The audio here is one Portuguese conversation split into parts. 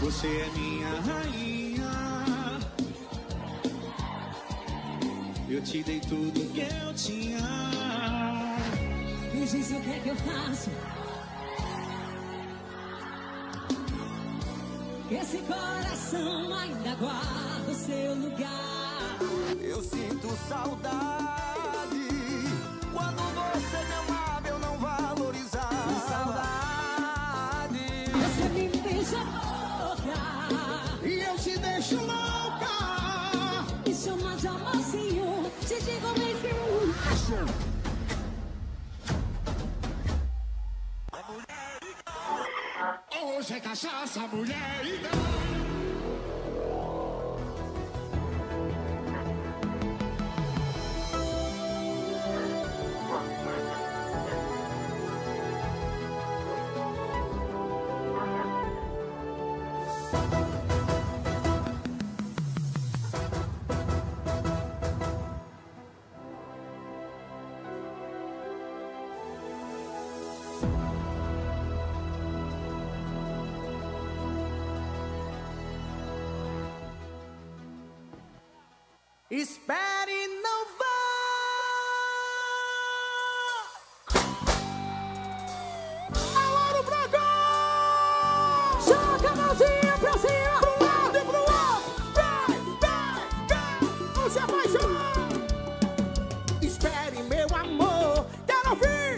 Você é minha rainha. Eu te dei tudo que eu tinha. Me diz o que é que eu faço. Esse coração ainda guarda o seu lugar. Eu sinto saudade quando você me amava, eu não valorizava. Saudade. Você me deixa louca E eu te deixo louca. me chama de amorzinho. Te digo mesmo. Hoje é cachaça, mulher e Espere e não vá. Alô, pra cá! Joga a mãozinha pra cima. Pro lado e pro outro! Vem! Não se apaixonar! Espere, meu amor! Quero ouvir!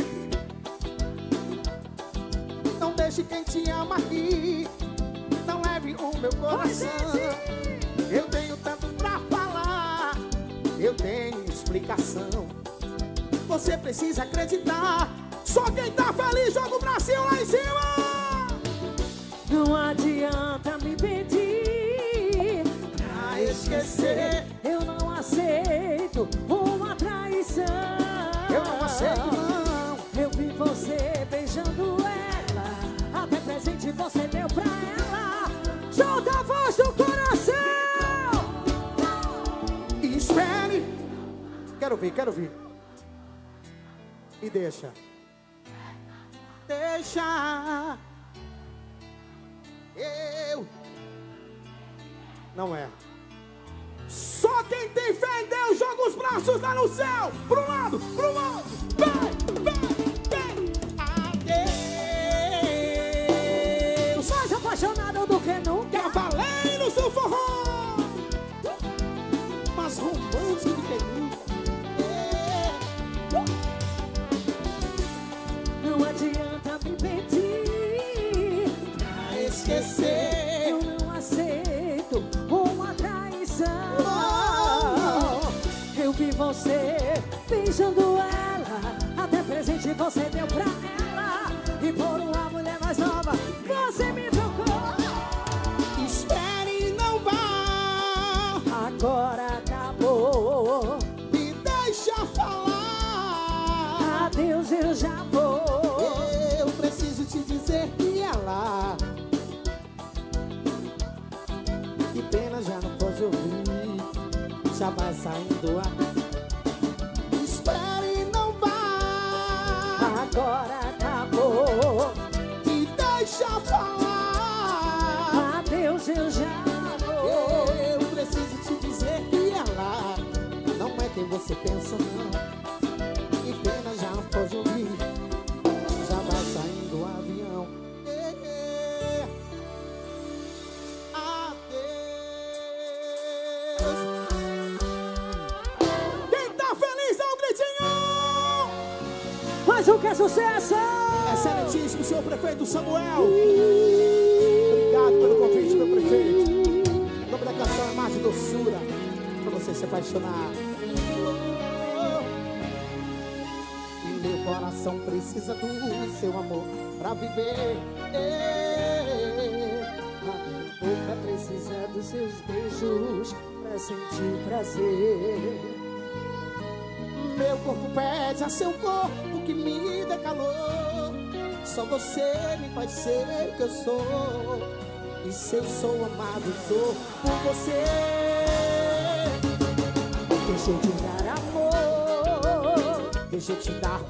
Não deixe quem te ama aqui. Não leve o meu coração. Eu tenho tanto pra falar. Eu tenho explicação. Você precisa acreditar. Só quem tá feliz joga o bracinho lá em cima. Não adianta me pedir Pra esquecer, eu não aceito uma traição. eu não aceito não. Eu vi você beijando ela, até presente você deu pra ela. Solta a voz do coração. Espere. Quero ver. E deixa. Eu. Não é. Só quem tem fé em Deus joga os braços lá no céu. Pro lado, pro outro. Vem. Adeus. Mais apaixonado do que nunca. Cavaleiros do forró. Mas romântico do que nunca. Não adianta me pedir Pra esquecer. eu não aceito uma traição. Eu vi você beijando ela, até presente você deu pra ela. E por uma mulher mais nova você me trocou. Espere e não vá. Agora acabou. Me deixa falar. Adeus, eu já vou. Eu preciso te dizer que ela. Que pena, já não pode ouvir. Já vai saindo a. Espere e não vá. Agora acabou. Me deixa falar. Adeus, eu já vou. Eu preciso te dizer que ela não é quem você pensa, não. Que pena, já não pode ouvir. Já vai saindo o avião. Adeus. Quem tá feliz dá um gritinho. Mais um que é sucesso. Excelentíssimo senhor prefeito Samuel. Obrigado pelo convite, meu prefeito. O nome da canção é Mar de Doçura, pra você se apaixonar. E meu coração precisa do seu amor pra viver. A minha boca precisa dos seus beijos pra sentir prazer. Meu corpo pede a seu corpo que me dê calor. Só você me faz ser o que eu sou. E se eu sou amado, sou por você. Deixa eu te dar amor, Deixa eu te dar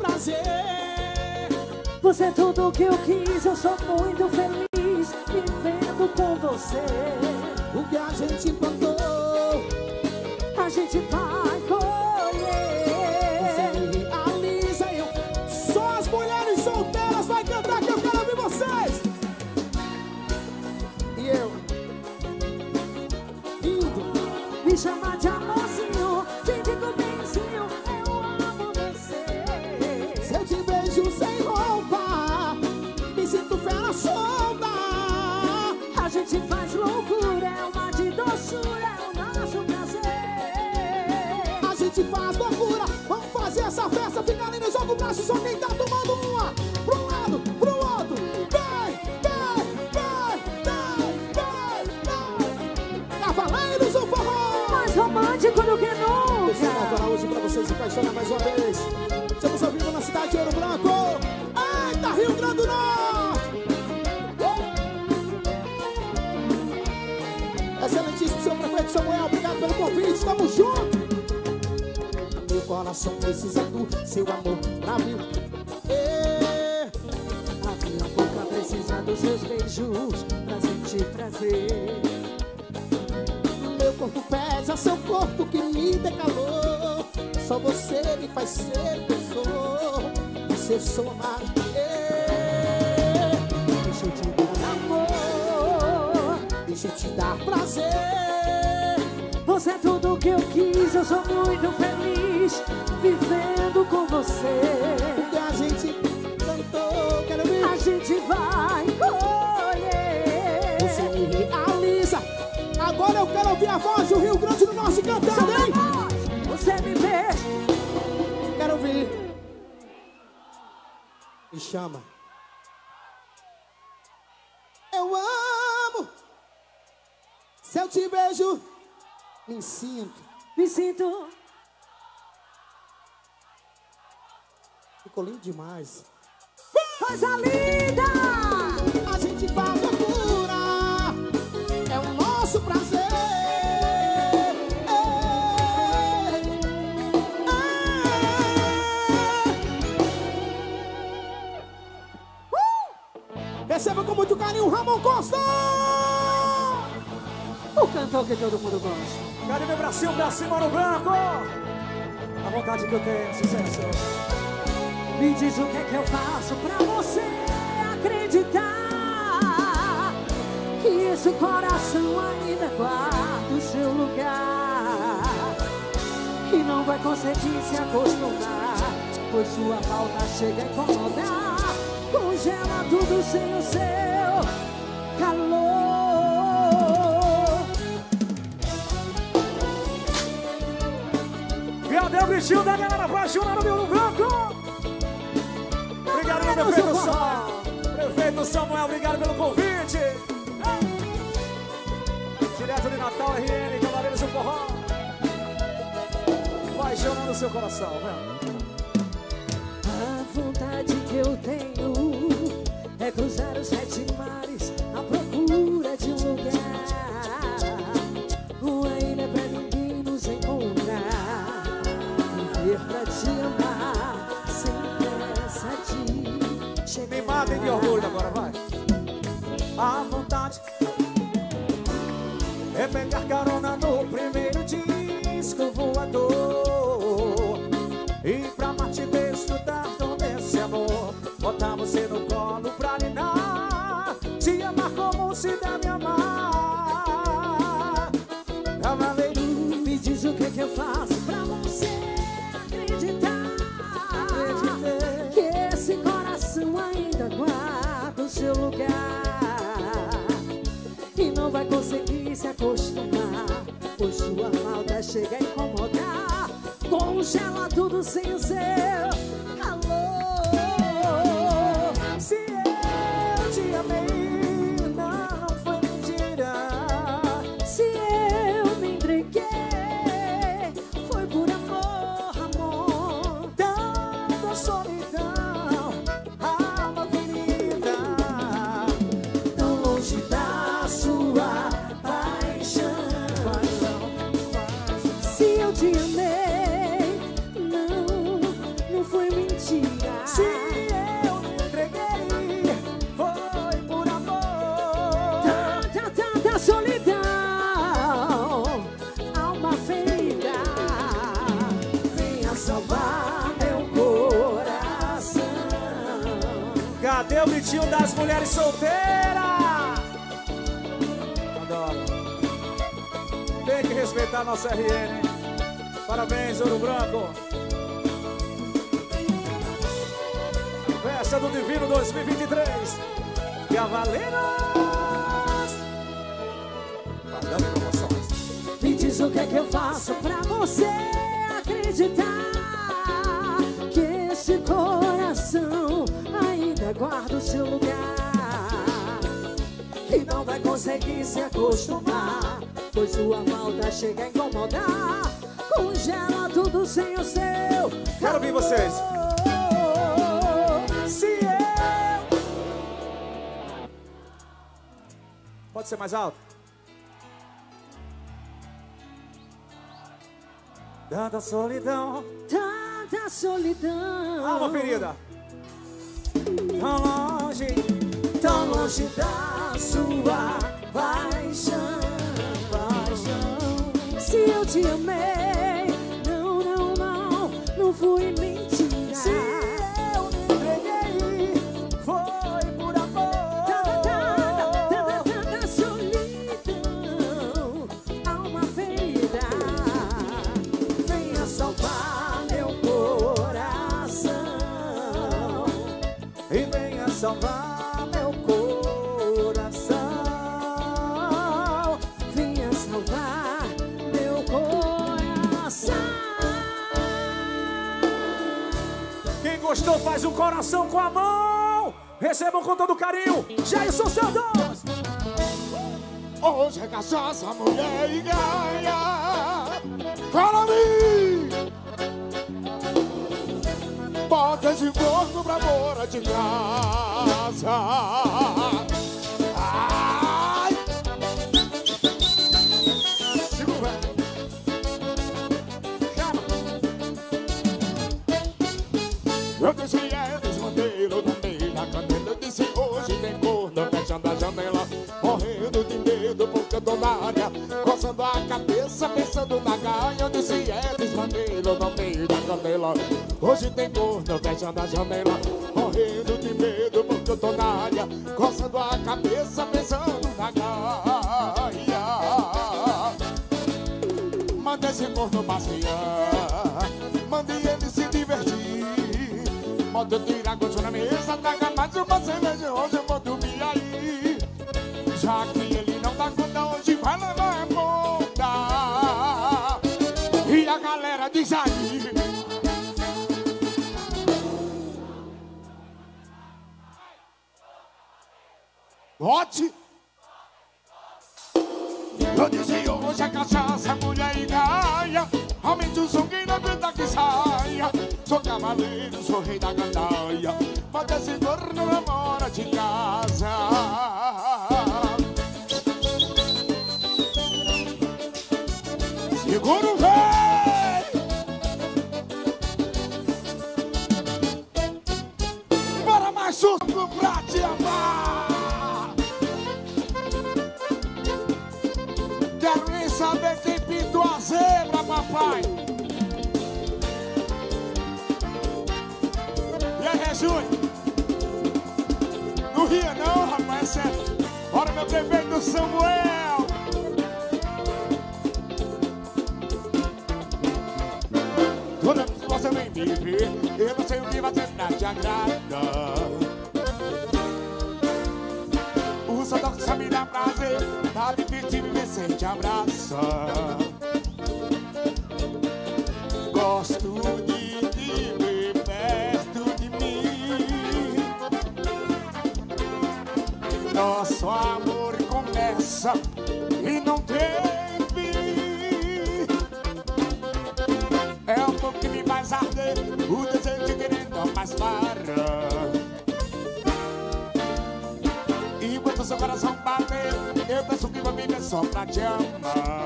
prazer. você é tudo o que eu quis. Eu sou muito feliz vivendo com você. O que a gente plantou, A gente vai colher. você me realiza. Eu, só as mulheres solteiras vai cantar que eu quero ouvir vocês. E eu, lindo, Me chama de amorzinho, te digo benzinho, eu amo você. se eu te beijo sem roupa, me sinto fera solta. A gente faz loucura, é uma de doçura, é o nosso prazer. A gente faz loucura, vamos fazer essa festa. Fica ali no jogo, braço, só quem tá tomando uma. Pro lado, pro outro. Vai, vai, vai, vai, vai. Cavaleiros do forró. Mais romântico do que Esse é o nunca. hoje pra vocês se apaixonar mais uma vez. Estamos ao vivo na cidade de Ouro Branco. Eita, Rio Grande do Norte. Excelentíssimo seu prefeito Samuel, obrigado pelo convite, tamo junto. Meu coração precisa do seu amor pra mim. A minha boca precisa dos seus beijos pra sentir prazer. Meu corpo pesa, seu corpo que me dê calor. Só você me faz ser o que eu sou. E se eu sou amado, Deixa eu te dar amor, deixa eu te dar prazer. você é tudo que eu quis, eu sou muito feliz vivendo com você. O que a gente cantou, quero ver. A gente vai colher. Você me realiza. Agora eu quero ouvir a voz do Rio Grande do Norte cantando, hein? Você me vê. Quero ouvir. Me chama. Eu amo. Se eu te beijo, me sinto. Me sinto. Ficou lindo demais. Coisa linda. A gente faz loucura, é o nosso prazer. Receba com muito carinho o Ramon Costa. O cantor que todo mundo gosta. Cadê meu bracinho pra cima, Ouro Branco? A vontade que eu tenho, sucesso. Me diz o que é que eu faço pra você acreditar que esse coração ainda guarda o seu lugar, que não vai conseguir se acostumar, pois sua falta chega a incomodar, congela tudo sem o seu calor. Cadê o gritinho da galera apaixonada do Ouro Branco? Obrigado, meu prefeito Samuel. Prefeito Samuel, obrigado pelo convite. Direto de Natal, RN, Cavaleiros do Forró. Apaixonando o seu coração, né? A vontade que eu tenho é cruzar os 7 mares à procura de um lugar, uma ilha pra ninguém nos encontrar, viver pra te amar sem pressa de chegar. Me matem de orgulho agora, vai. A vontade é pegar carona no primeiro disco voador e pra Marte desfrutar todo esse amor, botar você no colo pra ninar, te amar como se deve amar. Cavaleiro, Me diz o que é que eu faço pra você acreditar que esse coração ainda guarda o seu lugar, e não vai conseguir se acostumar, pois sua falta chega a incomodar, congela tudo sem o seu calor. se eu te amei, não foi mentira. Se eu me entreguei, foi por amor, amor. Tanta solidão, alma querida, Tão longe da sua paixão. Se eu te amei, não foi Cadê o gritinho das mulheres solteiras? Adoro. Tem que respeitar a nossa RN, hein? Parabéns, Ouro Branco. Festa do Divino 2023. Cavaleiros. Guardando promoções. Me diz o que é que eu faço pra você acreditar que esse coração ainda guarda o seu lugar e não vai conseguir se acostumar, pois sua falta chega a incomodar, congela tudo sem o seu. Quero ouvir vocês. Se eu... Pode ser mais alto? Tanta solidão, Tanta solidão, alma ferida, tão longe da sua paixão. Se eu te amei, não fui mentira. se eu me entreguei, foi por amor. Tanta solidão, alma ferida, venha salvar meu coração. E venha salvar meu coração. Venha salvar meu coração. Quem gostou faz um coração com a mão. Recebam com todo carinho Jailson Santos. Hoje é cachaça, mulher e ganha. Fala mim. Bota de corpo pra fora de casa. Ai. Segura. Chama. Eu disse desmanteiro no meio da canela. Eu disse hoje tem corno fechando a janela. Morrendo de medo porque eu tô na área, coçando a cabeça, pensando na gaia. Eu disse desmanteiro no meio da canela. Hoje tem corno fechando a janela. Morrendo de medo porque eu tô na área, coçando a cabeça, pensando na gaia. Manda esse corno passear, mande ele se divertir. Bota eu tirar gosto na mesa, traga mais uma cerveja, hoje eu vou dormir aí. Já que ele não dá conta, hoje vai levar a conta. E a galera diz aí. Bote. Eu disse hoje a cachaça, mulher e gaia. Aumente o som que não aguenta que saia. Sou cavaleiro, sou rei da gandaia. Bota esse corno na mora de casa. Segura o véi. Para mais suco pra te amar. Quero nem saber quem pintou a zebra, papai. E aí, Rejúlio? Não ria não, rapaz, é sério. Bora, meu prefeito Samuel. Toda vez que você vem me ver, eu não sei o que fazer pra te agradar. O Santos só me dá prazer, tá difícil viver sem te abraçar. Gosto de te ver perto de mim. Nosso amor começa e não tem fim. É o fogo que me faz arder, o desejo de querer não mais para. Enquanto seu coração bater, eu penso que vou viver só pra te amar.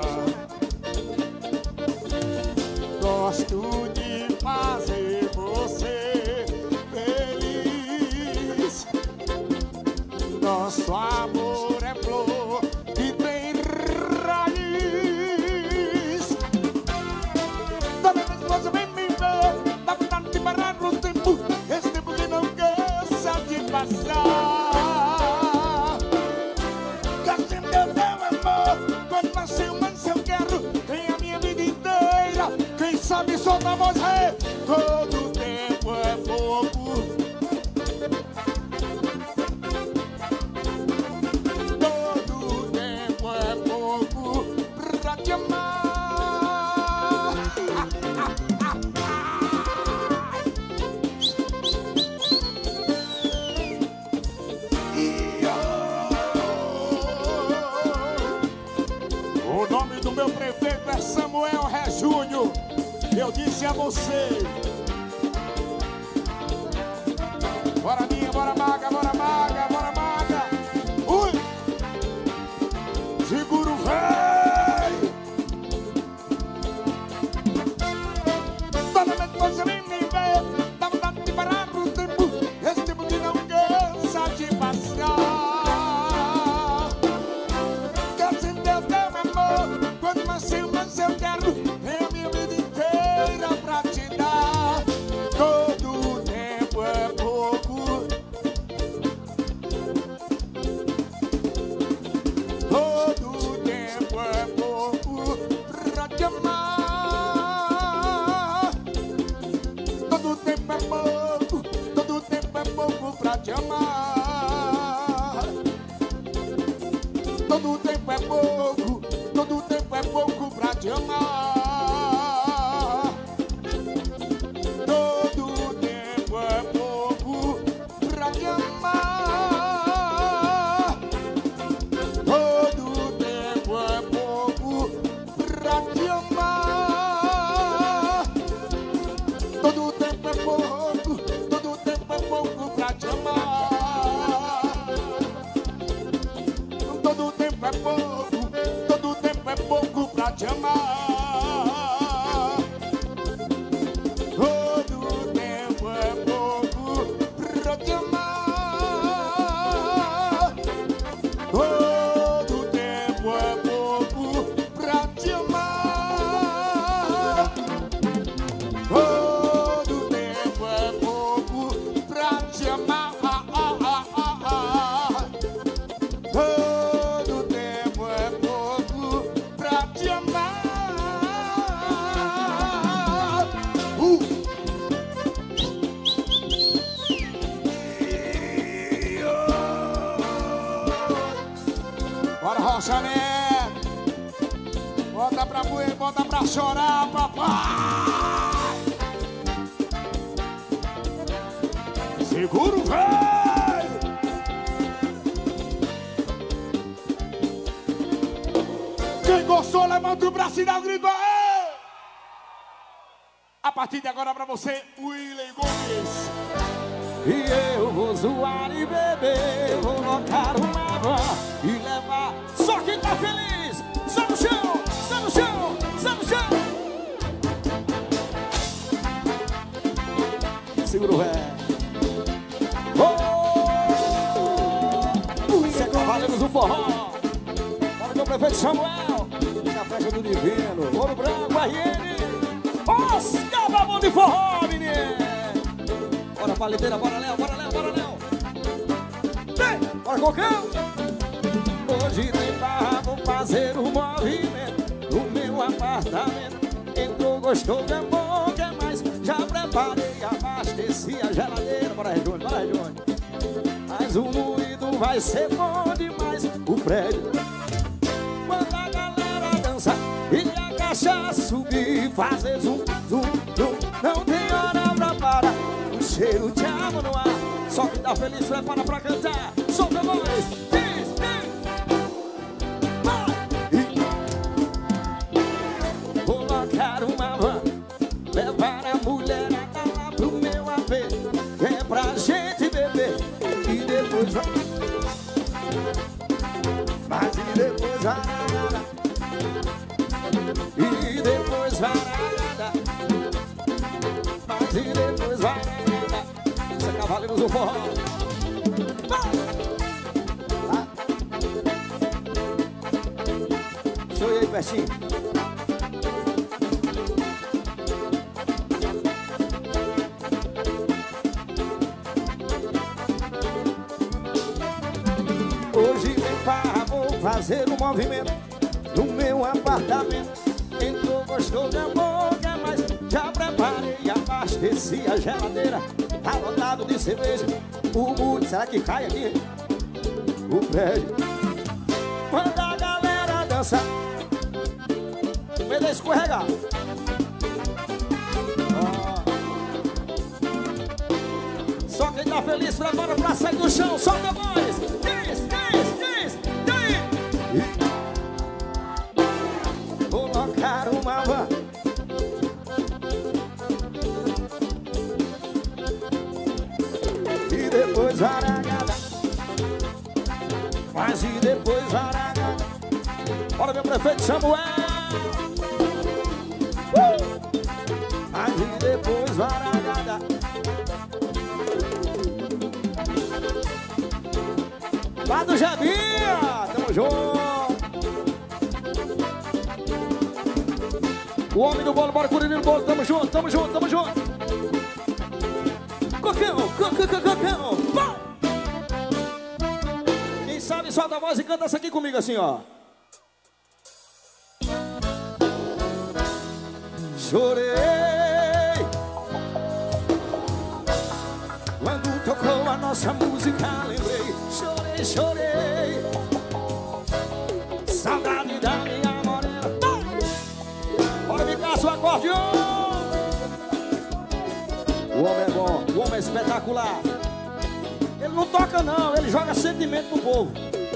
Gosto de fazer você feliz. Nosso amor é flor que tem raiz. Toda vez que você vem me ver, dá vontade de parar no tempo. Esse tempo que não cansa de passar. passar. Cadê meu amor? Quando nasceu, mas eu quero. Tem a minha vida inteira. Quem sabe soltar você? Todo tempo é pouco. Todo tempo é pouco pra te amar. O nome do meu prefeito é Samuel Ré Júnior. Eu disse a você. Bora minha, bora maga, bora maga, bora maga. Ui! Segura o velho. Toda vez que você vem me ver, dá vontade de parar o tempo. Esse tempo que não cansa de passar. Cadê teu amor? Quando nasceu, mas eu quero. É a minha vida inteira pra te dar. Todo tempo é pouco. Todo tempo é pouco pra te amar. Todo tempo é pouco. Todo tempo é pouco pra te amar. Todo tempo é pouco. Todo tempo é pouco pra te amar. Todo tempo é pouco pra te amar. Todo tempo é pouco pra te amar. Todo tempo é pouco. Todo tempo é pouco pra te amar. Todo tempo é pouco. Todo tempo é pouco pra te amar. Todo tempo é pouco pra te amar. Todo tempo é pouco pra te amar. Todo tempo é pouco pra te amar. Todo tempo é pouco pra te amar. Bora, Rocha Neto. Bota pra moer, bota pra chorar, papai. Segura o velho. Quem gostou, levanta o braço e dá um grito aí. A partir de agora pra você, William Gomes. E eu vou zoar e beber, vou colocar uma van e levar só quem tá feliz. Só no chão, só no chão, só no chão. Segura o ré. Isso é Cavaleiros do Forró. Bora com o prefeito Samuel. Na festa do Divino. Ouro Branco, RN. Oscar Babão de Forró, menino. Bora, paleteira, bora, Léo, bora, Léo, bora, Léo. Vem, bora, Cocão. Hoje tem barra, vou fazer um movimento no meu apartamento. Entrou, gostou, é bom, quer mais? Já preparei, abasteci a geladeira. Bora, Júnior, bora, Júnior. Mas o moído vai ser bom demais. O prédio, quando a galera dança e a cachaça subir, fazer zum, zum, zum. Não tem hora pra parar. Cheiro de água no ar. Só quem tá feliz prepara pra cantar. Solta a voz. Diz, vou colocar uma van, levar a mulherada lá pro meu AP. É pra gente beber e depois vai. Mas e depois vai. E depois vai. Mas e depois vai. Cavaleiros do Forró. Deixa eu ir aí pertinho. Hoje vem farra, vou fazer um movimento no meu apartamento. Entrou, gostou de amor, quer mais? Já preparei, abasteci a geladeira, tá lotado de cerveja. O muro, será que cai aqui? O prédio. Manda a galera dançar, medo de escorregar. Só quem tá feliz prepara pra sair do chão. Solta a voz. Diz. E aí? Colocar uma van. E depois varagada. Mas e depois varagada. Bora, meu prefeito Samuel. Mas e depois varagada. Lá do Jabinha, tamo junto. O homem do bolo, bora Curirim do bolo, tamo junto. Cocão, bom. Quem sabe solta a voz e canta essa aqui comigo assim, ó. Chorei quando tocou a nossa música, lembrei. Chorei, saudade da minha morena. Bora ficar seu acordeon. O homem é bom, o homem é espetacular. Ele não toca não, ele joga sentimento no povo.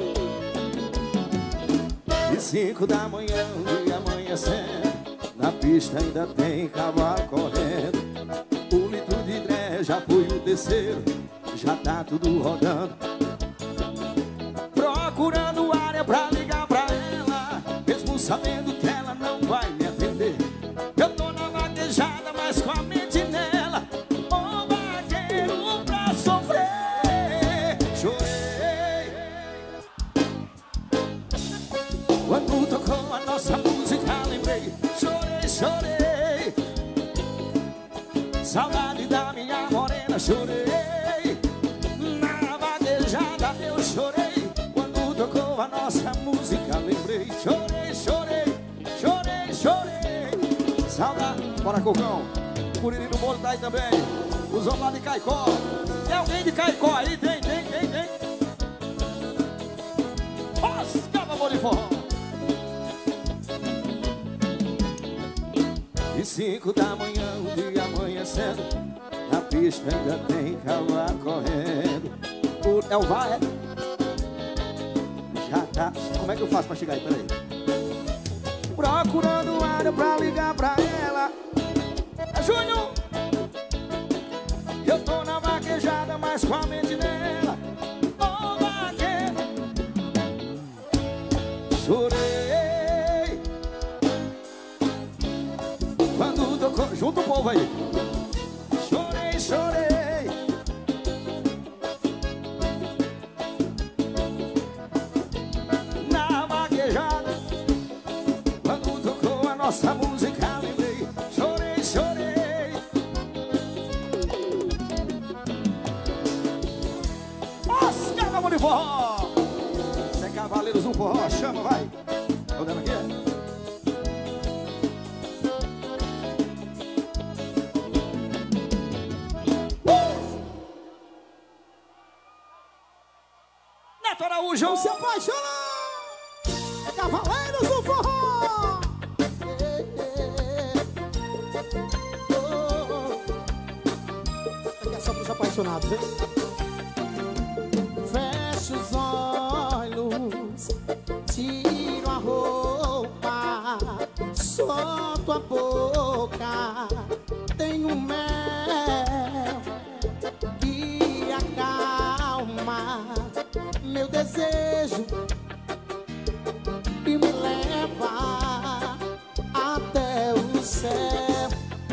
E 5 da manhã, o dia amanhecendo, na pista ainda tem cavalo correndo. O litro de dré já foi o terceiro, já tá tudo rodando. Procurando área pra ligar pra ela, mesmo sabendo que ela não vai me atender. Eu tô na vaquejada, mas com a mente nela, o vaqueiro pra sofrer. Chorei quando tocou a nossa música, lembrei. Chorei, saudade da minha morena. Chorei na vaquejada, eu chorei. A nossa música, lembrei. Chorei. Saudade. Bora, Cocão. O Curirim do bolo tá aí também. Os homens lá de Caicó. Tem alguém de Caicó aí? Tem. Oscava, bolo de forró. E 5 da manhã, o dia amanhecendo, na pista ainda tem cavalo correndo. É o VAR, é? Já tá. Como é que eu faço pra chegar aí? Peraí. Procurando área pra ligar pra ela. É Júnior. Eu tô na vaquejada, mas com a mente nela. Ô vaqueiro. Chorei quando tocou. Junta o povo aí. Chorei. Nossa música, lembrei. Chorei. Oscar, vamos de forró. Zé Cavaleiros do forró, chama, vai. Tô dando aqui, Neto Araújo. Não se apaixona. Cavaleiros do forró. Apaixonados, hein? Fecha os olhos, tiro a roupa, solto a boca, tenho mel que acalma meu desejo e me leva até o céu.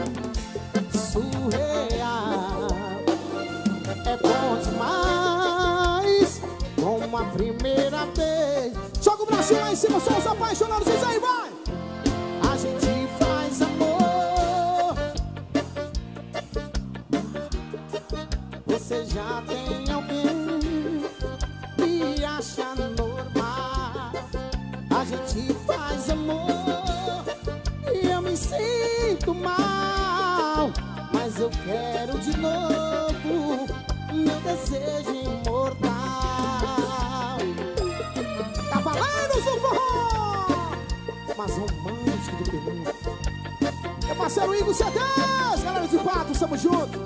Surreal. É bom demais, como a primeira vez. Joga o braço lá em cima, só os apaixonados, diz aí, vai! A gente faz amor. Você já tem alguém e acha novo meu desejo imortal. Cavaleiros do Forró, mais romântico do Peru. Meu parceiro Igor C10, galera de Patos, tamo junto.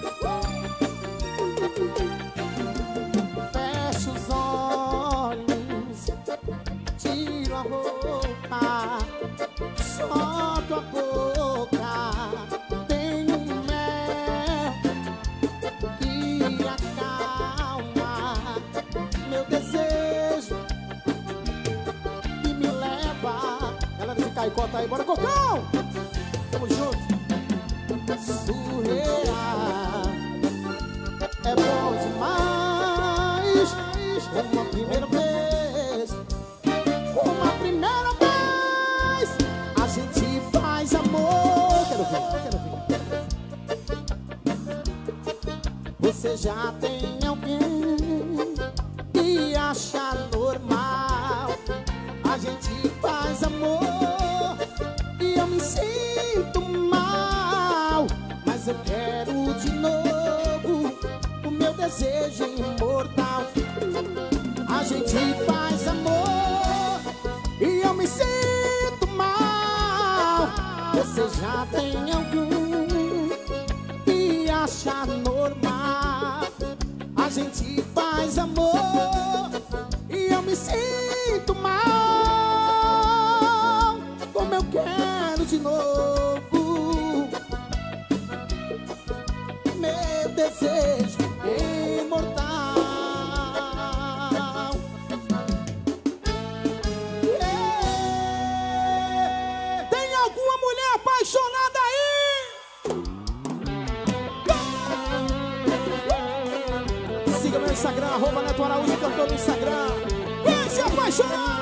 Fecha os olhos, tiro a roupa, solto a boca. Tenho mel que acalma meu desejo e me leva. Galera de Caicó tá aí, bora Cocão! Tamo junto. Surreal, é bom demais. Uma primeira vez, uma primeira vez, a gente faz amor. Quero ver. Você já tem alguém e acha normal. A gente faz amor e eu me sinto mal, mas eu quero de novo o meu desejo imortal. A gente faz amor e eu me sinto mal. Você já tem alguém e acha normal. A gente faz amor e eu me sinto mal, como eu quero de novo meu desejo imortal. Tem alguma mulher apaixonada aí? Siga meu Instagram, @Neto Araújo, cantor no Instagram. Vem se apaixonar!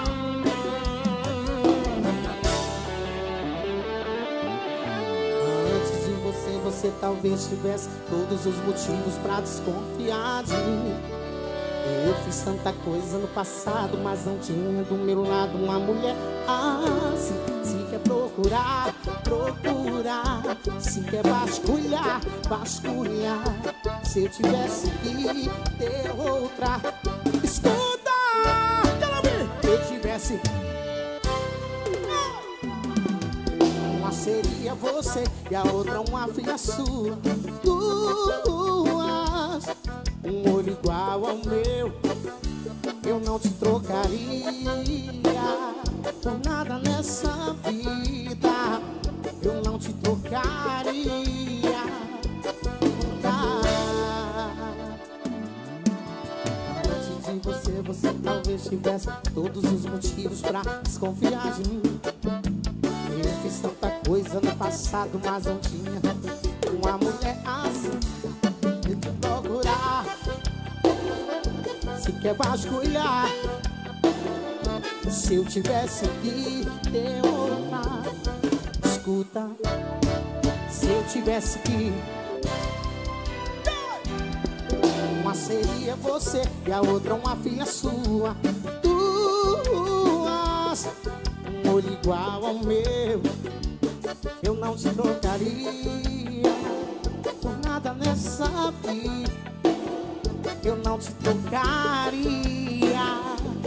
Antes de você talvez tivesse todos os motivos pra desconfiar de mim. Eu fiz tanta coisa no passado, mas não tinha do meu lado uma mulher assim. Se quer procurar, procurar. Se quer vasculhar, vasculhar. Se eu tivesse que ter outra, escuta, quero ouvir. Se eu tivesse, uma seria você e a outra uma filha sua. Duas, um olho igual ao meu, eu não te trocaria por nada nessa vida. Eu não te trocaria. Antes de você talvez tivesse todos os motivos pra desconfiar de mim. Eu fiz tanta coisa no passado, mas não tinha uma mulher assim. E te procurar, se quer vasculhar. Se eu tivesse que ter outra, escuta. Se eu tivesse que, uma seria você e a outra uma filha sua. Duas, um olho igual ao meu, eu não te trocaria por nada nessa vida. Eu não te trocaria.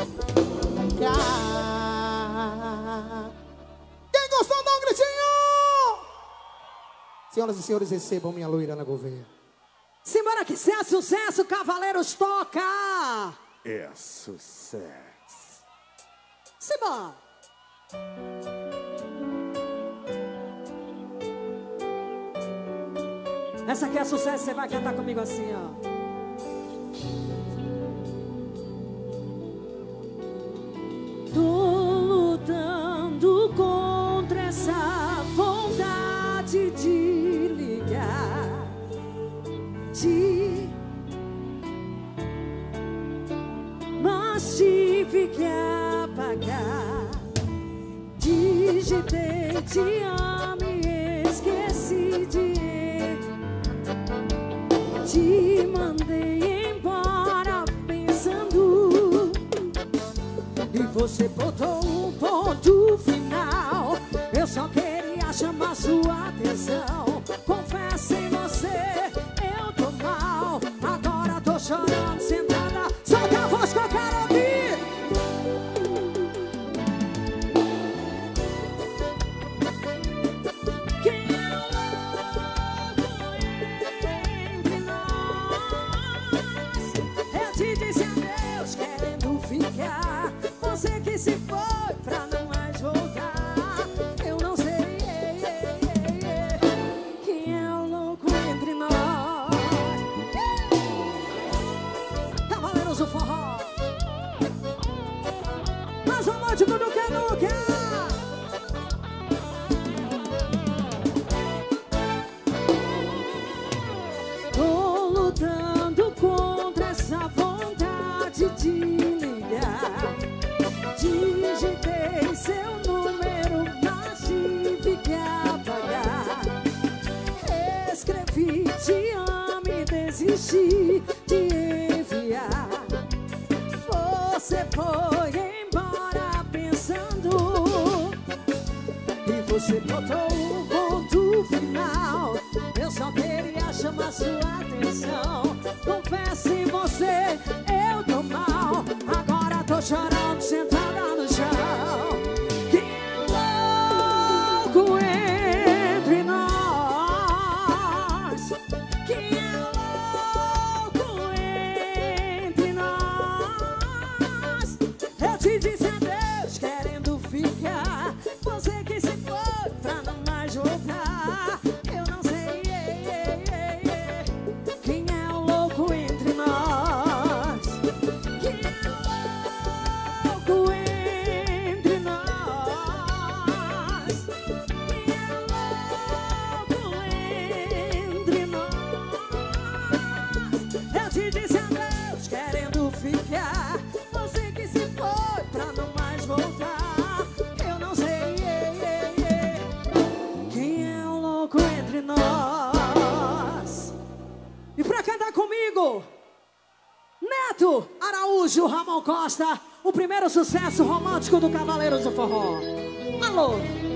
Quem gostou, dá um gritinho! Senhoras e senhores, recebam minha loira na Gouveia. Simbora que se é sucesso, Cavaleiros toca! É sucesso. Simbora! Essa aqui é sucesso, você vai cantar comigo assim, ó. Tô lutando contra essa vontade de ligar, mas tive que apagar. Digitei te amo e esqueci de te mandei embora pensando, e você botou um ponto final. Eu só queria chamar sua atenção. Confesso em você, eu que se foi pra não mais voltar. Eu não sei quem é o louco entre nós. Cavaleiros do Forró, mais romântico do que nunca. Tô lutando contra essa vontade de ligar. Digitei seu número, mas tive que apagar. Escrevi te amo e desisti de enviar. Você foi embora pensando e você botou um ponto final. Eu só queria chamar sua atenção. Confesso em você, eu tô mal. Agora tô chorando, sentada no chão. Que louco entre nós. Que louco entre nós. Eu te disse adeus querendo ficar. Você que se foi pra não mais voltar. Eu não sei quem é o louco entre nós. Quem é o louco entre nós. Quem é o louco entre nós. Eu te disse adeus querendo ficar. Você que se foi pra não mais voltar. Eu não sei quem é o louco entre nós. E pra cantar comigo, Neto Araújo, Ramon Costa, o primeiro sucesso romântico do Cavaleiros do Forró. Alô!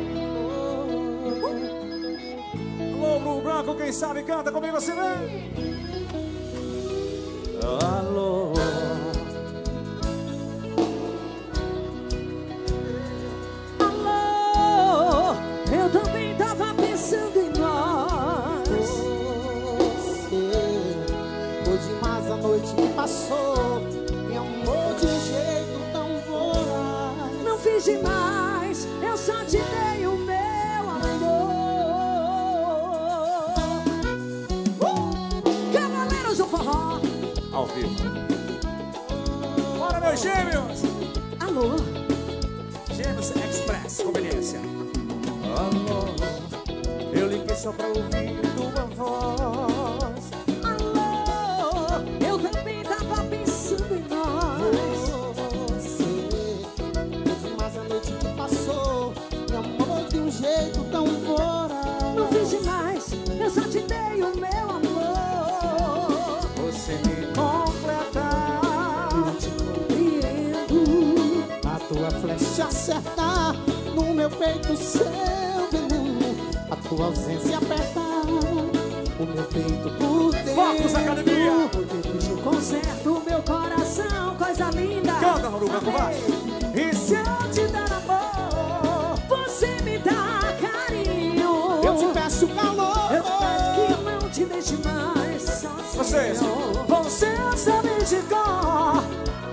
Alô, Bruno Branco, quem sabe canta comigo assim, vem. Alô. Alô! Eu também tava pensando em nós. Você foi demais a noite que passou. Me amou de um jeito tão voraz. Não fiz demais, eu só te dei o meu amor. Cavaleiros do Forró. Ao vivo. Bora, meus gêmeos. Alô? Gêmeos Express, conveniência. Alô, eu liguei só pra ouvir tua voz. Alô? Eu também tava pensando em nós. Você foi demais a noite que passou. Me amou de um jeito tão voraz. Não fiz demais, eu só te dei o meu amor. Você me completa. Eu te compreendo. A tua flecha acerta no meu peito, seu veneno. A tua ausência aperta o meu peito por dentro. Focos, academia. Eu conserto meu coração, coisa linda. Canta, Maru Branco, vai. E se eu te dar amor, você me dá carinho. Eu te peço calor. Eu te peço que eu não te deixe mais sozinho. Vocês. Você sabe de cor.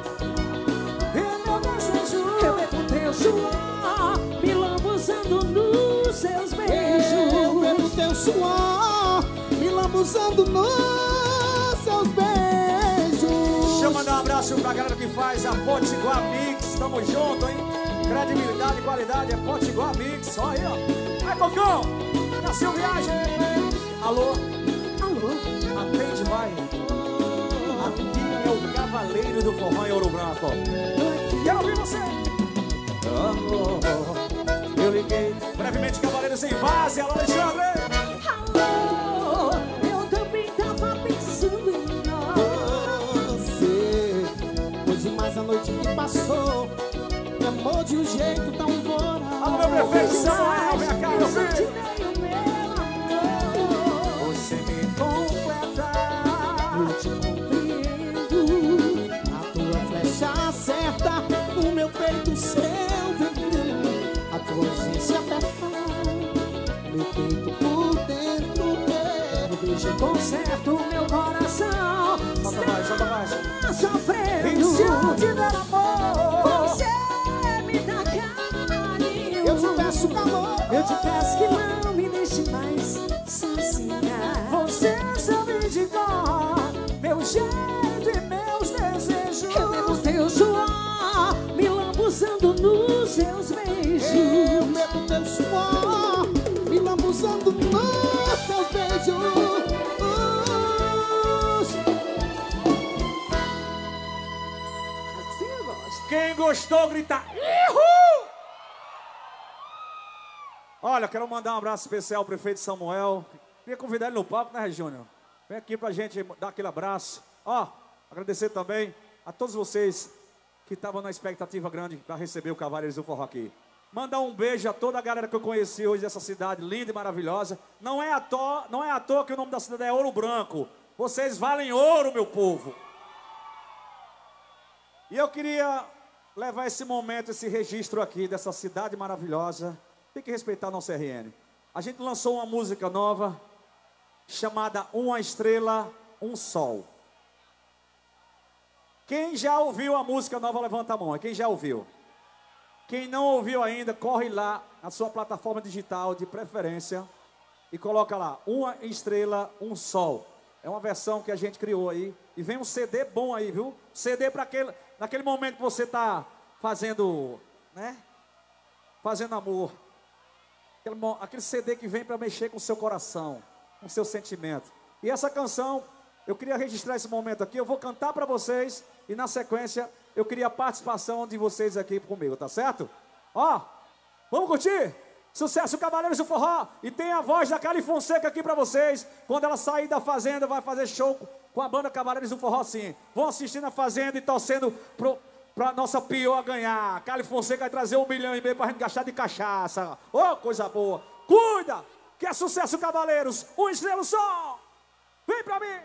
E meu desejo, eu bebo teu suor, me lambuzando nos seus beijos. Eu bebo teu suor, me lambuzando nos seus beijos. Deixa eu mandar um abraço pra galera que faz a Potiguar Mix. Tamo junto, hein? Credibilidade e qualidade é Potiguar Mix. Só aí, ó. Vai, Cocão! Nasceu viagem. Alô? Alô? Atende, vai. Aqui é o Cavaleiro do Forró em Ouro Branco. Quero ouvir você. Alô? Eu liguei. Brevemente, Cavaleiros em Base. Alô, Alexandre. Alô? Eu também tava pensando em nós. Você foi demais a noite que passou. Me amou de um jeito tão voraz. Alô, meu prefeito Samuel, minha cara, meu Eu só te filho. dei o meu amor. Você me completa. Eu te compreendo. A tua flecha acerta no meu peito, seu veneno. A tua ausência aperta meu peito por dentro. Eu beijo conserto meu coração. Solta mais, solta mais. Está sofrendo. E se eu te der amor, Você Quem gostou, grita Ihu! Olha, quero mandar um abraço especial ao prefeito Samuel. Queria convidar ele no palco, né, Júnior? Vem aqui pra gente dar aquele abraço. Ó, agradecer também a todos vocês que estavam na expectativa grande para receber o Cavaleiros do Forró aqui. Mandar um beijo a toda a galera que eu conheci hoje dessa cidade linda e maravilhosa. Não é à toa que o nome da cidade é Ouro Branco. Vocês valem ouro, meu povo. E eu queria levar esse momento, esse registro aqui dessa cidade maravilhosa. Tem que respeitar a nossa RN. A gente lançou uma música nova chamada Uma Estrela, Um Sol. Quem já ouviu a música nova, levanta a mão. Quem já ouviu? Quem não ouviu ainda, corre lá na sua plataforma digital de preferência e coloca lá, Uma Estrela, Um Sol. É uma versão que a gente criou aí. E vem um CD bom aí, viu? CD para naquele momento que você está fazendo, né? Fazendo amor. Aquele CD que vem para mexer com o seu coração, com o seu sentimento. E essa canção, eu queria registrar esse momento aqui. Eu vou cantar para vocês e na sequência eu queria a participação de vocês aqui comigo, tá certo? Ó, vamos curtir? Sucesso Cavaleiros do Forró. E tem a voz da Cali Fonseca aqui pra vocês. Quando ela sair da Fazenda, vai fazer show com a banda Cavaleiros do Forró, sim. Vão assistir na Fazenda e torcendo pra nossa pior ganhar. Cali Fonseca vai trazer 1,5 milhão pra gente gastar de cachaça. Ô, coisa boa. Cuida, que é sucesso Cavaleiros. Um estrela só. Vem pra mim.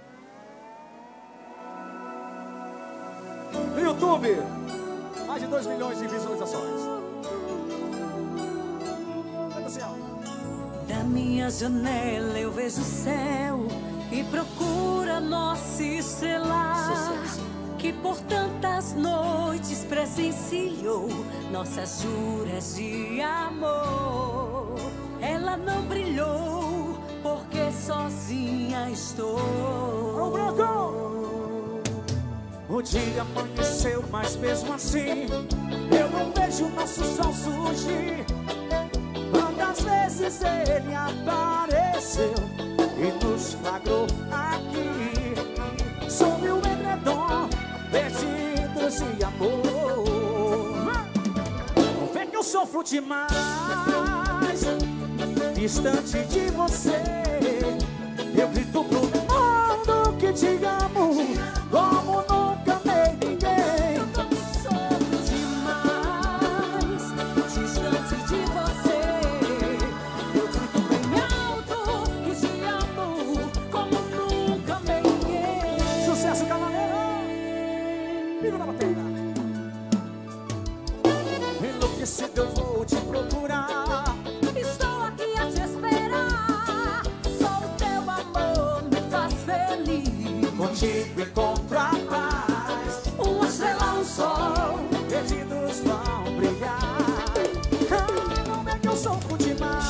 No YouTube, mais de 2 milhões de visualizações. Da minha janela eu vejo o céu e procuro a nossa estrela, que por tantas noites presenciou nossas juras de amor. Ela não brilhou porque sozinha estou. O dia amanheceu, mas mesmo assim eu não vejo nosso sol surgir. Quantas vezes ele apareceu e nos flagrou aqui, sob o edredom, perdidos de amor. Vê que eu sofro demais, distante de você. Eu grito pro mundo que te amo, como nunca amei ninguém. Eu sofro demais, distante de você. Eu grito bem alto que te amo, como nunca amei ninguém. Sucesso, Cavaleiro! Viva na bateria! Enlouquecido eu vou te procurar. Estou aqui a te esperar. Só o teu amor me faz feliz. Contigo encontro a paz. Uma estrela, um sol. Perdidos vão brilhar. Não é que eu sofro demais,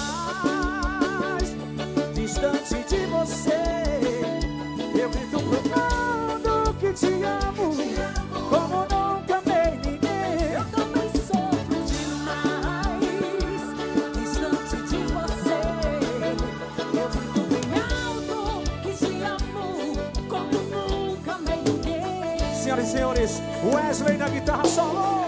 distante de você. Eu grito pro mundo que te amo, como nunca amei ninguém. Eu também sofro demais, distante de você. Eu grito bem alto que te amo, como nunca amei ninguém. Senhoras e senhores, Wesley na guitarra solo.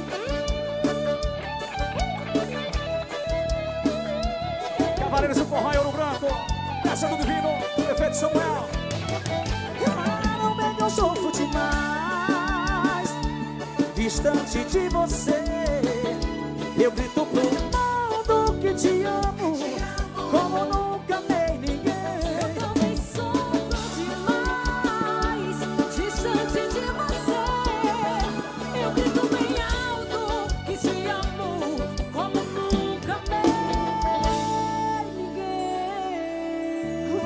Cavaleiros do Forró em Ouro Branco. Essa do Divino, Prefeito Samuel. Não é que eu sofro demais, distante de você. Eu grito pro mundo que te amo, como nunca amei ninguém. Eu também sofro demais, distante de você. Eu grito bem alto que te amo, como nunca amei ninguém.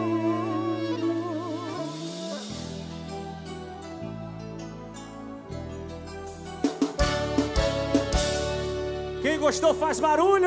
Quem gostou faz barulho!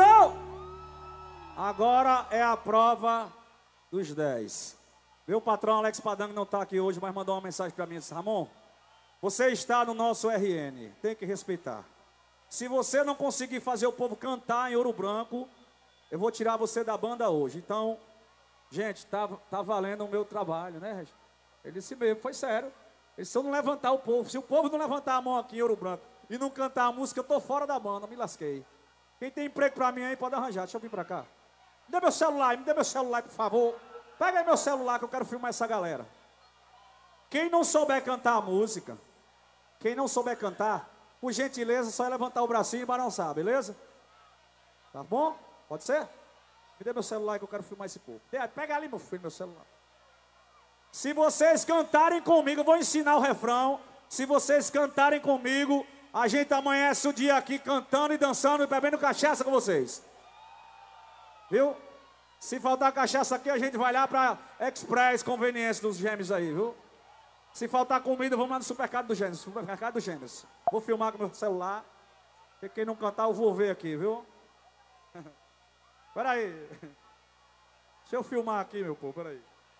Agora é a prova dos 10. Meu patrão Alex Padango não está aqui hoje, mas mandou uma mensagem para mim. Disse, Ramon, você está no nosso RN, tem que respeitar. Se você não conseguir fazer o povo cantar em Ouro Branco, eu vou tirar você da banda hoje. Então, gente, tá valendo o meu trabalho, né? Ele disse mesmo, foi sério. E se eu não levantar o povo, se o povo não levantar a mão aqui em Ouro Branco e não cantar a música, eu tô fora da banda, me lasquei. Quem tem emprego pra mim aí pode arranjar, deixa eu vir pra cá. Me dê meu celular, por favor. Pega aí meu celular que eu quero filmar essa galera. Quem não souber cantar a música, quem não souber cantar, por gentileza, só é levantar o bracinho e balançar, beleza? Tá bom? Pode ser? Me dê meu celular que eu quero filmar esse povo. Pega ali, meu filho, meu celular. Se vocês cantarem comigo, eu vou ensinar o refrão. Se vocês cantarem comigo, a gente amanhece o dia aqui cantando e dançando e bebendo cachaça com vocês. Viu? Se faltar cachaça aqui, a gente vai lá pra Express Conveniência dos Gêmeos aí, viu? Se faltar comida, vamos lá no Supermercado dos Gêmeos. Supermercado dos Gêmeos. Vou filmar com meu celular. E quem não cantar, eu vou ver aqui, viu? Peraí. Deixa eu filmar aqui, meu povo, peraí.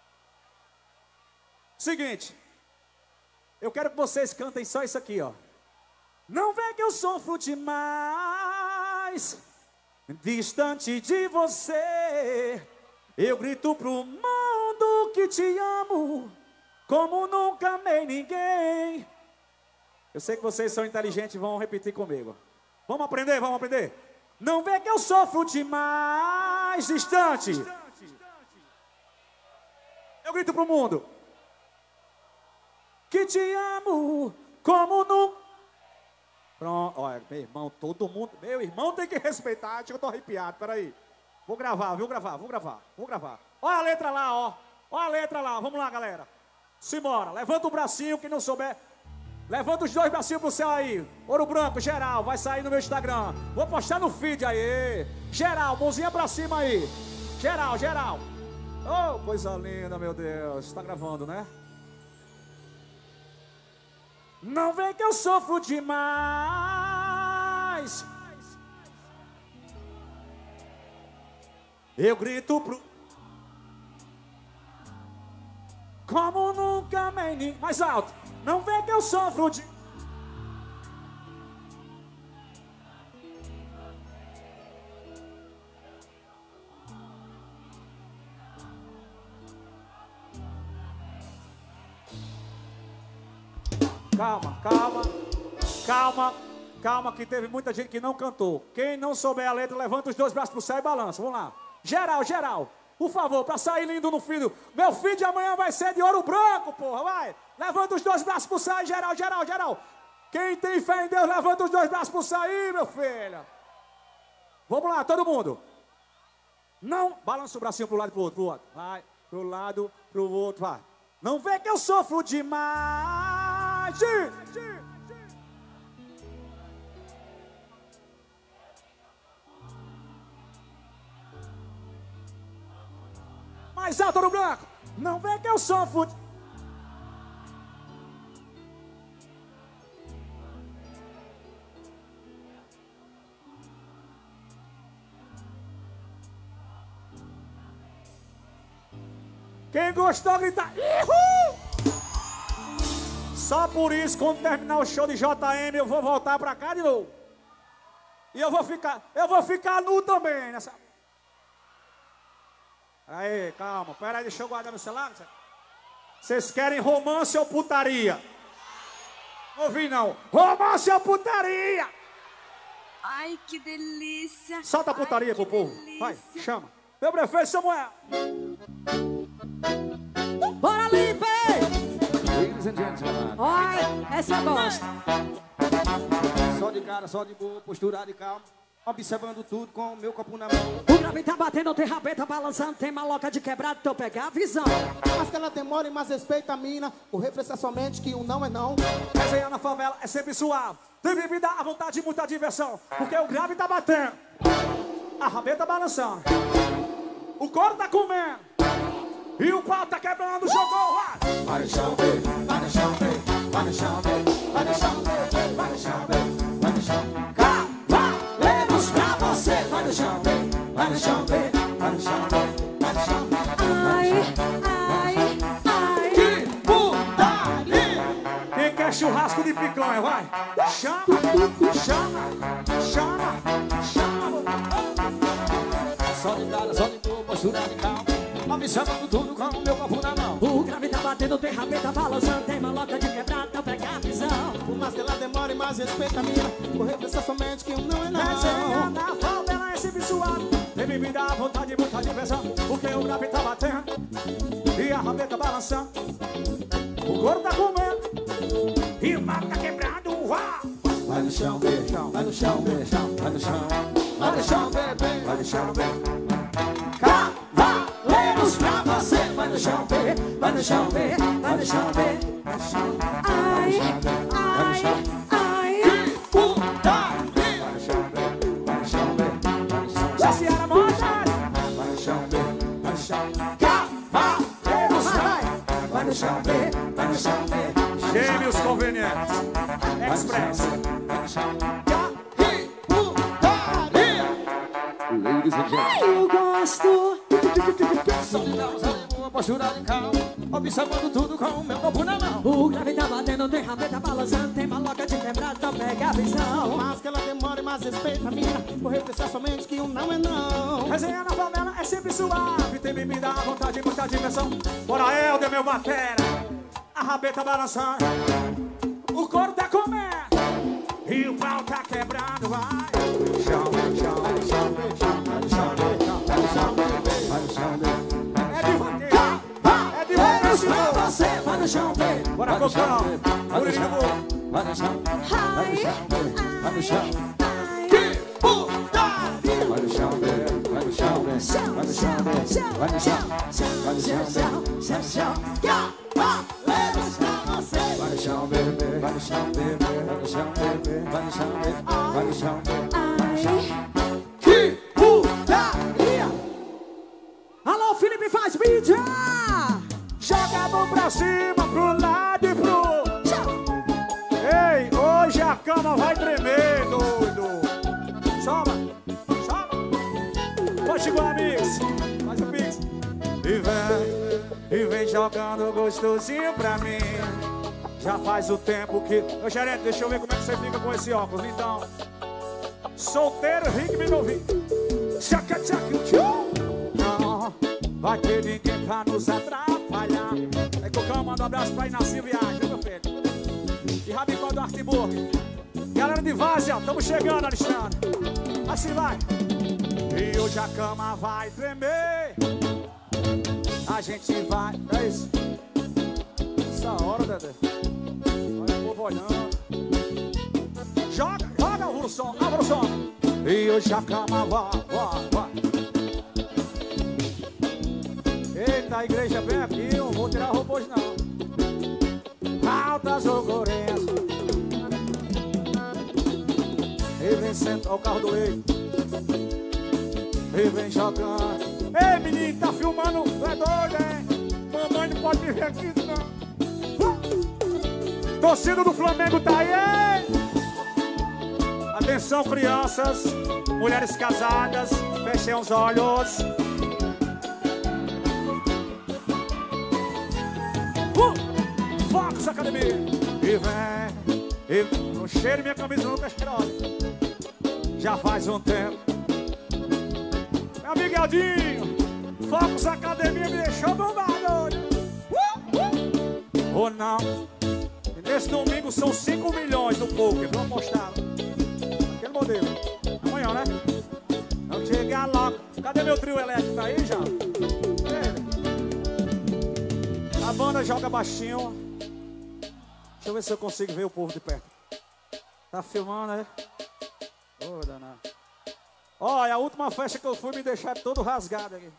Seguinte. Eu quero que vocês cantem só isso aqui, ó. Não vê que eu sofro demais, distante de você. Eu grito pro mundo que te amo, como nunca amei ninguém. Eu sei que vocês são inteligentes e vão repetir comigo. Vamos aprender, vamos aprender. Não vê que eu sofro demais, distante. Eu grito pro mundo que te amo, como nunca. Pronto, olha, meu irmão, todo mundo. Meu irmão tem que respeitar. Acho que eu tô arrepiado, peraí. Vou gravar, vou gravar. Olha a letra lá, ó. Olha a letra lá, vamos lá, galera. Simbora, levanta o bracinho, quem não souber. Levanta os dois bracinhos pro céu aí. Ouro Branco, geral, vai sair no meu Instagram. Vou postar no feed aí. Geral, mãozinha pra cima aí. Geral, geral. Oh, coisa linda, meu Deus. Tá gravando, né? Não vê que eu sofro demais. Eu grito pro... como nunca amei ninguém. Mais alto. Não vê que eu sofro de... Calma, calma, calma, calma, que teve muita gente que não cantou. Quem não souber a letra, levanta os dois braços pro céu e balança. Vamos lá. Geral, geral. Por favor, pra sair lindo no feed. Meu feed de amanhã vai ser de Ouro Branco, porra, vai. Levanta os dois braços pro céu, geral, geral, geral. Quem tem fé em Deus, levanta os dois braços pro céu aí, meu filho. Vamos lá, todo mundo. Não, balança o bracinho pro lado e pro outro, Vai, pro lado, pro outro, vai. Não vê que eu sofro demais. Mais alto, Ouro Branco. Não vê que eu sofro. Quem gostou, grita. Ihu! Só por isso, quando terminar o show de JM, eu vou voltar pra cá de novo. E eu vou ficar nu também nessa. Aí, calma, pera aí, deixa eu guardar no celular. Vocês querem romance ou putaria? Não ouvi não. Romance ou putaria? Ai, que delícia. Solta a putaria pro povo. Vai, chama. Meu prefeito Samuel. Bora, Lipe! Ladies and gentlemen. Olha, essa eu gosto. Só de cara, só de boa, postura de calma. Observando tudo com o meu copo na mão. O grave tá batendo, tem rabeta balançando, tem maloca de quebrado, então pegar a visão. Mas que ela demore, mas respeita a mina. O refresca somente que o não é não. Resenha na favela é sempre suave. Tem bebida à vontade e muita diversão. Porque o grave tá batendo, a rabeta balançando, o couro tá comendo e o pau tá quebrando, jogou lá. Vai no chão, baby, vai no chão, baby, vai no chão, baby, vai no chão, baby, vai no chão, baby, vai no chão. Cavaleiros pra você, vai no chão, baby, vai no chão, baby, vai no chão, baby, vai no chão. Ai, ai, ai. Que putaria! Quem quer churrasco de picanha, vai. Chama, chama, chama, chama. Só de cara, só de boa, postura de calma. observando tudo com o meu corpo na mão. O grave tá batendo, tem rabeta balançando, tem maloca de quebrada, então pega a visão. Por mais que ela demore, mais respeita a mina. Correr pensar somente que um não é não. Resenha na favela é sempre suave. Tem bebida à vontade, muita diversão. Porque o grave tá batendo e a rabeta balançando. O couro tá comendo e o mato tá quebrando. Uau! Vai no chão, beijão, vai no chão, beijão, vai no chão. Vai no chão, bebê, vai no chão, bebê. Cavaleiros pra você. Vai no chão, bebê, vai no chão, bebê, vai no chão, bebê. Ai, ai, ai. Que putaria! Vai no chão, bebê, vai no chão, bebê, vai no chão. Jaciara Motas. Vai no chão, bebê, vai no chão. Cavaleiros, vai no chão, bebê, vai no chão, bebê. Gêmeos convenientes. Express. Que putaria! Ladies and gentlemen. Eu gosto. Soltamos uma postura de calma, observando tudo com o meu corpo na mão. O grave tá batendo, tem rabeta balançando, tem maloca de quebrada, então pega a visão. Mas que ela demore, mais respeita a mina. Correr pensar somente que um não é não. Resenha na favela é sempre suave. Tem bebida à vontade, muita diversão. Bora, Helder, meu batera. A rabeta balançando, o couro tá comendo e o pau tá quebrando. Vai. Chão, chão, chão, chão, chão, é de vaqueiro, é de vaqueiro. Pra você, vai no chão, bebê. Bora, Cocão. Muririnho Boa. Vai no chão, Ai, vai no chão. ai. Que putaria! Vai no chão, bebê, vai no chão, bebê. Vai no chão, bebê, vai no chão. Vai no chão, bebê. Cavaleiros pra você. Vai no chão, bebê, vai no chão, bebê. Vai no chão, bebê, vai no chão, bebê. Vai no chão, bebê. Ai. Que putaria! Alô, Felipe, faz mídia. Joga a mão pra cima, pro lado e pro... Ei, hoje a cama vai tremer, doido. Soba, soba. Pode igual amigos, faz o pix. E vem jogando gostosinho pra mim. Já faz o tempo que... Ô, gerente, deixa eu ver como é que você fica com esse óculos, então. Solteiro, rico e novinho. Tchaca, tchaca, tchau. Não vai ter ninguém pra nos atrapalhar. Aí, Cocão, manda um abraço pra Inácio Viagem, viu, meu filho? E Rabicó do Artiburg. Galera de Várzea, estamos chegando, Alexandre. Assim vai. E hoje a cama vai tremer. A gente vai... É isso. Essa hora, Dedé. Olha o povo olhando. Joga, joga, abra o som, abra o som. E hoje a cama vai. Eita, a igreja vem aqui, não vou tirar a roupa hoje não. Altas loucurinhas. E vem sentar o carro do leite. E vem jogando. Ei, menino, tá filmando? Tu é doido, hein? Mamãe não pode vir aqui, não. Torcida do Flamengo tá aí, hein? Atenção, crianças, mulheres casadas, fechem os olhos. Fox Academia. E vem, e não cheiro minha camisa no pesquerote. Já faz um tempo. Meu amigo Aldinho, Fox Academia me deixou bombado. Ou não? E nesse domingo são 5 milhões no poker, vou mostrar. Aquele modelo. Amanhã, né? Vamos chegar logo. Cadê meu trio elétrico? Tá aí já? A banda joga baixinho. Deixa eu ver se eu consigo ver o povo de perto. Tá filmando, né? Ô, danado. Olha, a última festa que eu fui me deixar todo rasgado aqui.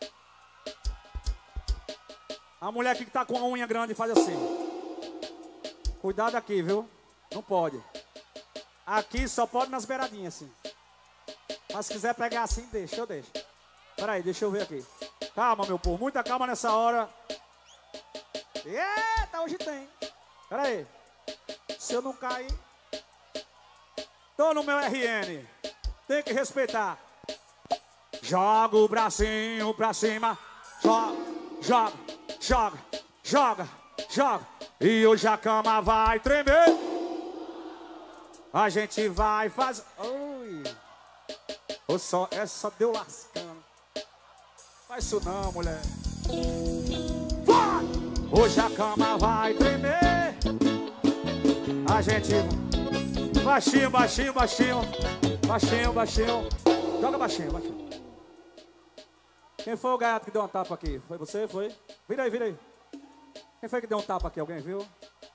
A mulher aqui que tá com a unha grande faz assim. Cuidado aqui, viu? Não pode. Aqui só pode nas beiradinhas, assim. Mas se quiser pegar assim, deixa, eu deixo. Peraí, deixa eu ver aqui. Calma, meu povo, muita calma nessa hora. Eita, hoje tem. Peraí. Se eu não cair... Tô no meu RN. Tem que respeitar. Joga o bracinho pra cima. Joga, joga, joga, joga. E hoje a cama vai tremer. A gente vai fazer... Oi. Essa só deu lascando. Faz isso não, mulher. Vai! Hoje a cama vai tremer. A gente... Baixinho, baixinho, baixinho. Baixinho, baixinho. Joga baixinho, baixinho. Quem foi o gaiato que deu uma tapa aqui? Foi você? Foi? Vira aí, vira aí. Quem foi que deu um tapa aqui? Alguém viu?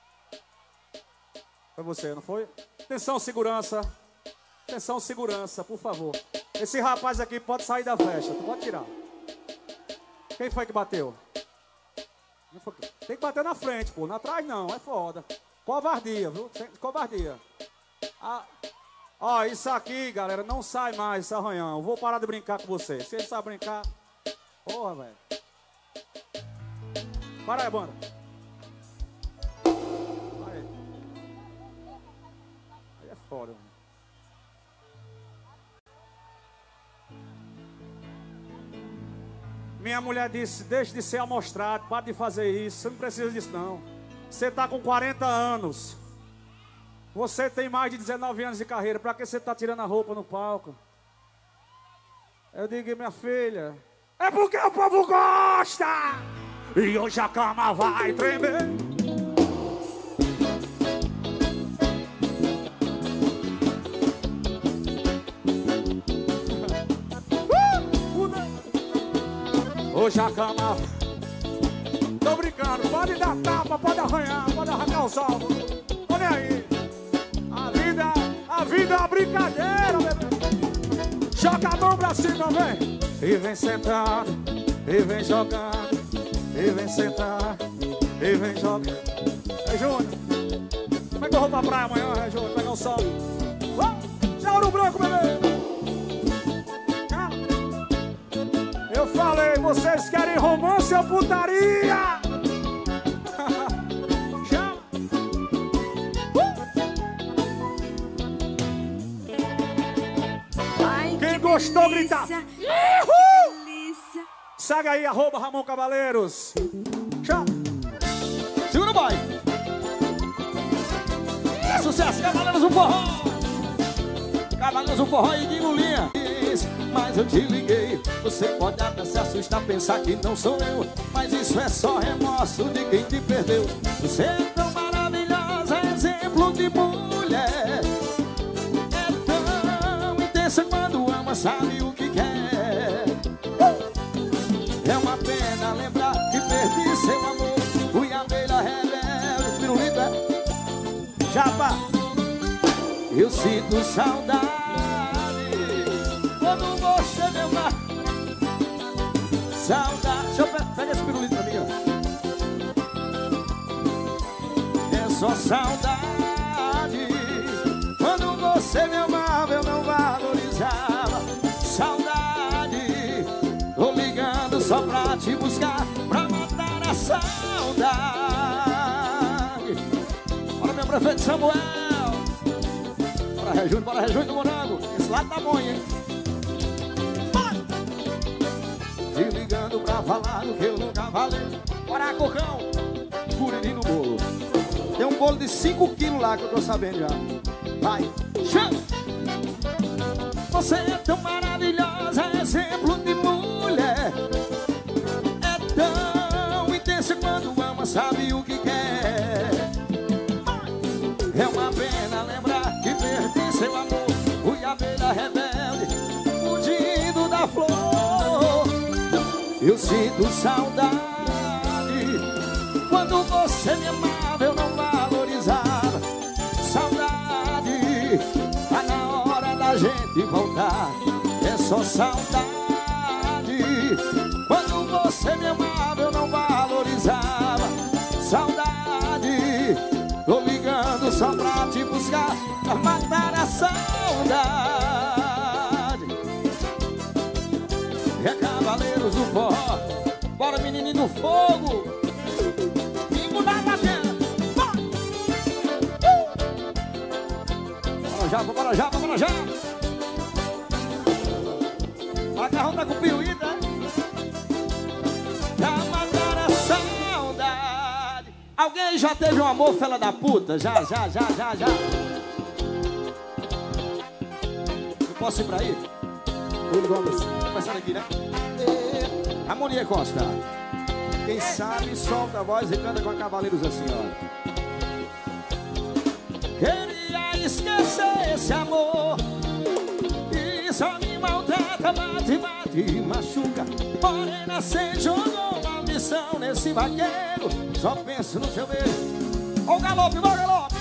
Foi você, não foi? Atenção, segurança. Atenção, segurança, por favor. Esse rapaz aqui pode sair da festa. Tu pode tirar. Quem foi que bateu? Tem que bater na frente, pô. Na trás não, é foda. Covardia, viu? Covardia. Ah, ó, isso aqui, galera, não sai mais esse arranhão. Eu vou parar de brincar com você. Se ele sabe brincar... Porra, velho. Para aí, banda. Aí. Aí é foda, mano. Minha mulher disse, deixe de ser amostrado, para de fazer isso. Você não precisa disso, não. Você tá com 40 anos. Você tem mais de 19 anos de carreira. Pra que você tá tirando a roupa no palco? Eu digo, minha filha, é porque o povo gosta. E hoje a cama vai tremer. Hoje a cama... Tô brincando, pode dar tapa, pode arranhar, pode arrancar os ovos. Olha aí. A vida é uma brincadeira, bebê. Joga a mão pra cima, vem. E vem sentado, e vem jogando. E vem sentado, e vem jogando. É Júnior. Como é que eu vou pra praia amanhã, é Júnior? Pegar o sol. Tchau, Ouro Branco, bebê. Eu falei, vocês querem romance ou putaria? Chama! Ai, quem que gostou, delícia. grita! Uhul! Delícia. Segue aí, @Ramon Cavaleiros. Chama! Segura o boy. É sucesso, Cavaleiros do Forró. Cavaleiros do Forró e de Lulinha. Mas eu te liguei. Você pode até se assustar, pensar que não sou eu. Mas isso é só remorso de quem te perdeu. Você é tão maravilhosa, exemplo de mulher. É tão intensa quando ama, sabe o que quer. É uma pena lembrar que perdi seu amor. Fui abelha rebelde, pirulita, japa. Eu sinto saudade quando você me ama. Saudade. Deixa eu pegar esse pirulito pra mim, ó. É só saudade. Quando você me amava, eu não valorizava. Saudade. Tô ligando só pra te buscar, pra matar a saudade. Bora, meu prefeito Samuel. Bora, Rejúlio do Morango. Esse lado tá bom, hein? Te ligando pra falar do que eu nunca falei. Bora, Cocão. Curirim no bolo. Tem um bolo de 5 quilos lá que eu tô sabendo já. Vai. Chama. Você é tão maravilhosa, exemplo de mulher. É tão intensa quando ama, sabe o que quer. É uma pena lembrar que perdi seu amor. Fui abelha rebelde, fugindo da flor. Eu sinto saudade. Quando você me amava, eu não valorizava. Saudade. Tá na hora da gente voltar. É só saudade. Quando você me amava, eu não valorizava. Saudade. Tô ligando só pra te buscar, pra matar a saudade. É Cavaleiros do Forró. Bora, menininho do fogo. Pingo da batera. Bora já, bora já, bora já. O macarrão tá com piuíta, né? Pra matar a saudade. Alguém já teve um amor, fela da puta? Já. Eu posso ir pra aí? Ele Gomes. Começando aqui, né? Harmonia Costa. Quem sabe solta a voz e canta com a Cavaleiros assim, ó. Queria esquecer esse amor e só me maltrata, bate, bate e machuca. Morena, cê jogou maldição nesse vaqueiro. Só penso no seu beijo. Ó o galope, ó o galope.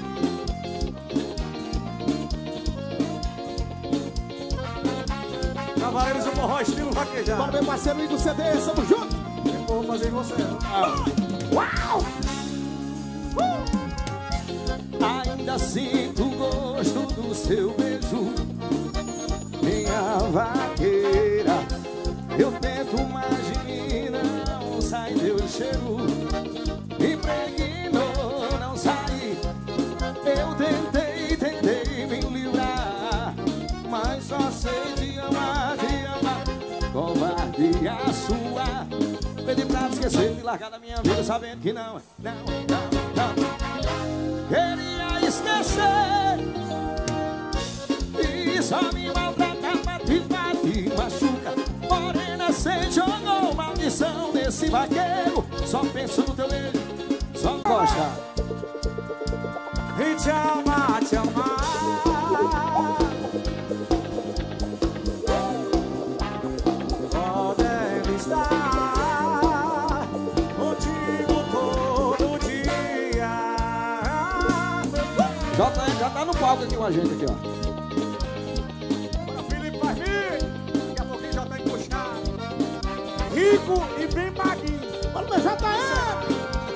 Cavaleiros do Forró, estilo vaquejado. Bora, meu parceiro Igor CD, tamo junto. Eu vou fazer em você. Uau! Ainda sinto o gosto do seu beijo, minha vaqueira. Eu tento, mas de mim não sai teu cheiro. Impregnou, não sai. Eu tentei me livrar, mas só sei te amar, covardia sua. Pedi pra esquecer, me largar da minha vida, sabendo que não. Queria esquecer e só me maltrata, bate, bate, machuca. Morena, cê jogou maldição nesse vaqueiro. Só penso no teu beijo, só gosta. E te amar, te amar. Podem estar contigo todo dia. Já tá no palco aqui com a gente aqui, ó. Bora, Felipe, vai vir. Daqui a pouquinho já tá encostado. Rico e bem magrinho. Bora, meu JR.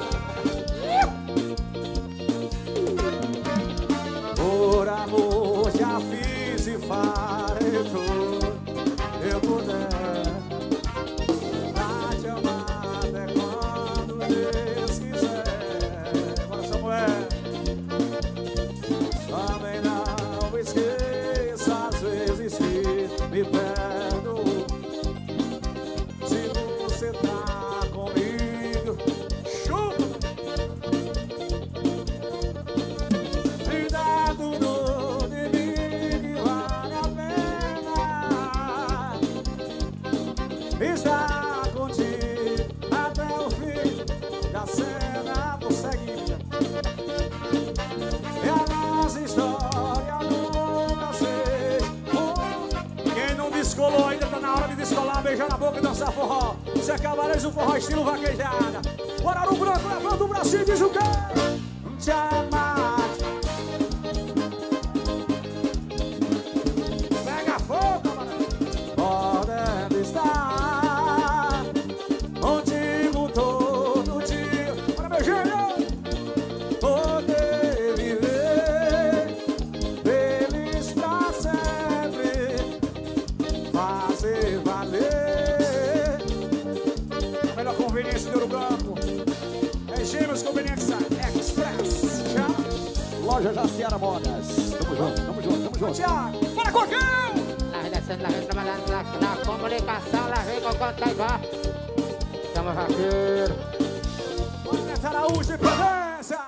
Por amor já fiz e farei tudo eu puder pra te amar até quando Deus quiser. Bora, Samuel. Também não esqueça às vezes que me perdoou. Se você tá comigo, chupa. Cuidado de mim que vale a pena estar contigo até o fim da cena prosseguida. E a nossa história nunca sei. Quem não descolou ainda tá na hora de descolar, beijar na boca e dançar forró. Isso é Cavaleiros do Forró, estilo vaquejada. Bora no branco, levanta o bracinho e diz o quê? Te amar. Pega fogo, camarada. Podendo estar contigo todo dia. Bora, meu gênio. Poder viver feliz pra sempre, fazer valer a melhor conveniência de Ouro Branco. É Gêmeos Conveniência Express. Já. Loja Jaciara Modas. Tamo junto. Tiago. Bora, Cocão! Lá vem descendo, lá vem trabalhando na comunicação, lá vem Cocão, tá igual. Chama vaqueiro. André Araújo de presença.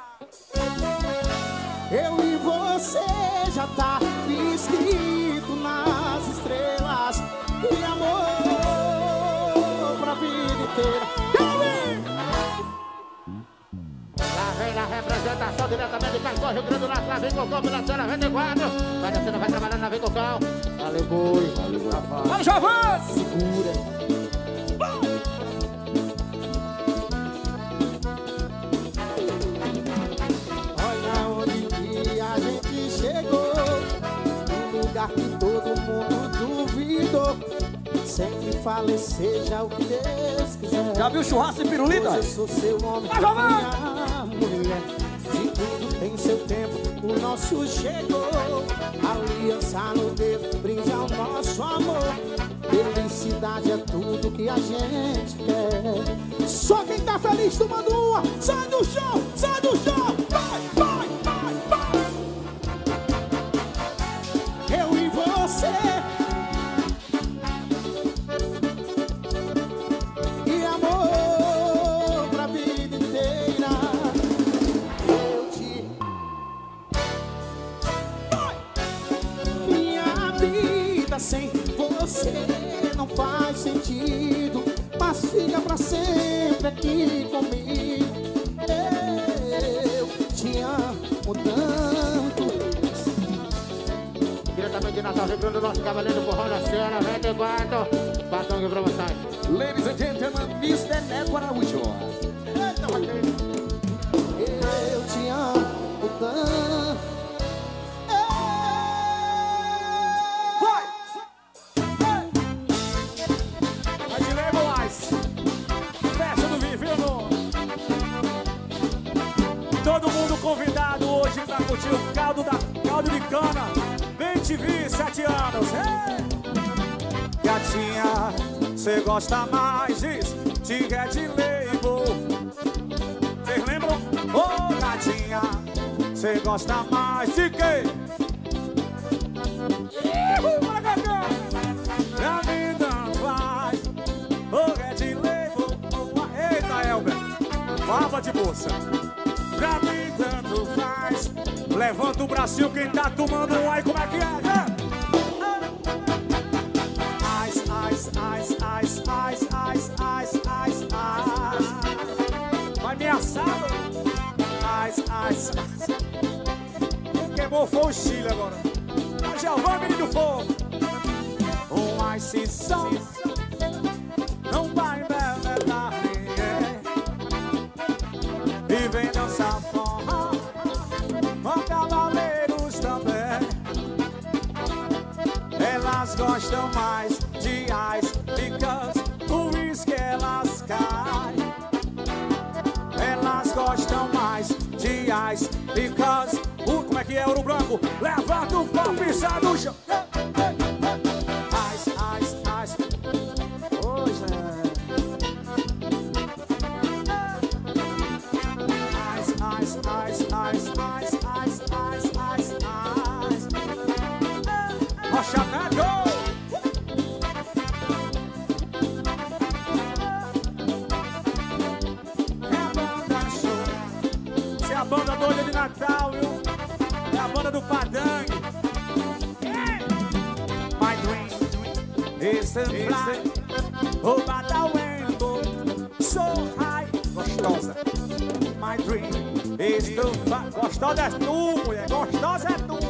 Eu e você já tá escrito nas estrelas. E amor pra vida inteira. Lá vem a representação diretamente de Caicó, Rio Grande do Norte, lá vem Cocão pela cena 94. Vai descendo, vai trabalhando, lá vem Cocão. Valeu, boi. Vamos, Javã! Segura. Olha onde que a gente chegou. Um lugar que todo mundo duvidou. Sempre falei, seja o que Deus quiser. Já viu churrasco e pirulita? Hoje eu sou seu homem, Vai, Javã! minha mulher. De tudo tem seu tempo, o nosso chegou. Aliança no dedo, brinde ao nosso amor. Felicidade é tudo que a gente quer. Só quem tá feliz tomando uma, sai do chão, sai do chão. Vai, vai, vai, vai. Eu e você. E amor pra vida inteira. Eu te... Vai. Minha vida sem você não faz sentido. Mas filha, pra sempre aqui comigo. Eu te amo tanto. Diretamente de Natal, Rio Grande do Norte, Cavaleiro do Forró da Serra, 24. Batom de promoções. Ladies and gentlemen, Mr. Neto Araújo. Eu te amo tanto. Todo mundo convidado hoje pra curtir o caldo de cana. Bem TV, 7 anos. Gatinha, cê gosta mais de Red Label. Vocês lembram? Ô, gatinha, cê gosta mais de quê? Bora, Cacá! Pra mim não faz. Ô, Red Label. Eita, Elber. Baba de bolsa. Pra mim tanto faz. Levanta o bracinho quem tá tomando um ai, como é que é? Ice, ice, ice, ice, ice, ice, ice, ice, ice. Vai me assar? Ice, ice, ice. Queimou foi o Chile agora. Giovanni, menino do fogo. Um ice só não vai embebedar ninguém. E vem dançar forró com cavaleiros também. Elas gostam mais de ice because o uísque elas caem. Elas gostam mais de ice because como é que é, Ouro Branco? Levanta o pau, pisa no chão. Ice, ice, ice. Hoje é ice, ice, ice, ice, ice, ice, ice, ice, ice. Rocha Neto! É a banda show. Essa é a banda doida de Natal, viu? É a banda do Padangue. My dream is to fly over the rainbow, so high. Gostosa. My dream is to fly. Gostosa é tu, mulher. Gostosa é tu.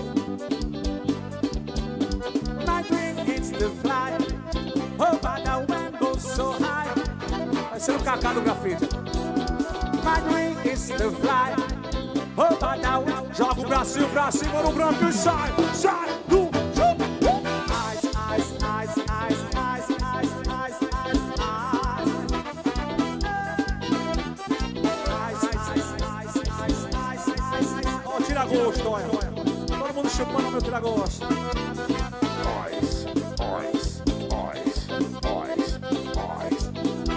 My dream is to fly over the rainbow, so high. Vai ser o Cacá do grafite. My dream is to fly. Joga o bracinho pra cima, Ouro Branco e sai, sai do jogo. Ice, ice, ice, ice, ice, ice, ice, ice, ice. Ice, ice, ice. Ó, tira-gosto, olha. Todo mundo chupando o meu tira-gosto. Ice, ice, ice, ice, ice.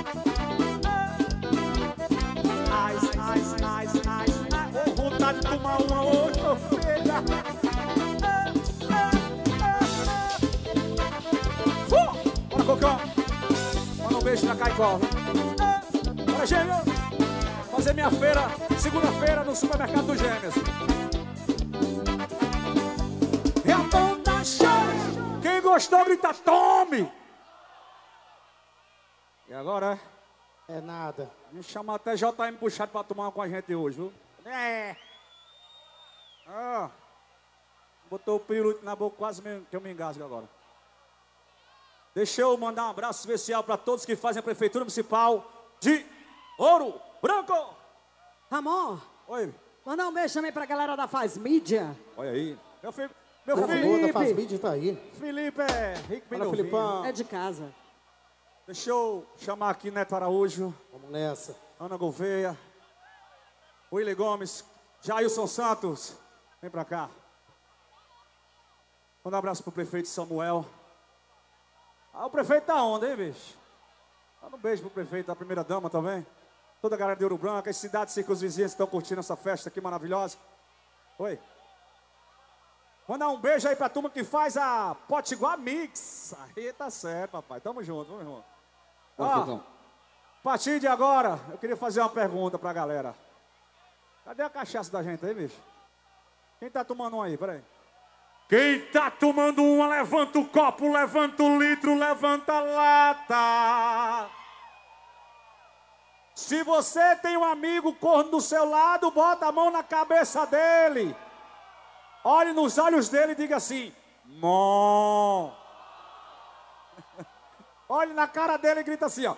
Ice, ice, ice, ice. Vontade de tomar uma hoje, ô filha. Bora, Cocão. Manda um beijo na Caicó. Bora, Gêmeo. Fazer minha feira, segunda-feira, no supermercado dos Gêmeos. É a banda show. Quem gostou, grita, tome. E agora, É nada. me chama até JM Puxado pra tomar uma com a gente hoje, viu? É. Ah, botou o pirulito na boca, quase que eu me engasgo agora. Deixa eu mandar um abraço especial para todos que fazem a Prefeitura Municipal de Ouro Branco. Ramon, Oi, mandar um beijo também pra galera da Faz Mídia. olha aí. Meu O filho Felipe da Faz Mídia tá aí. Felipe é rico, bem Fala, novinho. Filipão. É de casa. Deixa eu chamar aqui Neto Araújo, Vamos nessa. Ana Gouveia, Willy Gomes, Jailson Santos. Vem pra cá. Manda um abraço pro prefeito Samuel. Ah, o prefeito tá onde, hein, bicho? Manda um beijo pro prefeito, da primeira dama também. Toda a galera de Ouro Branco, as cidades circunvizinhas que estão curtindo essa festa aqui maravilhosa. Oi. Mandar um beijo aí pra turma que faz a Potiguar Mix. Aí tá certo, papai. Tamo junto, vamos junto. Ó, a partir de agora, eu queria fazer uma pergunta pra galera. Cadê a cachaça da gente aí, bicho? Quem tá tomando um aí? Peraí. Quem tá tomando uma, levanta o copo, levanta o litro, levanta a lata. Se você tem um amigo corno do seu lado, bota a mão na cabeça dele. Olhe nos olhos dele e diga assim, Mom. Olhe na cara dele e grita assim, ó.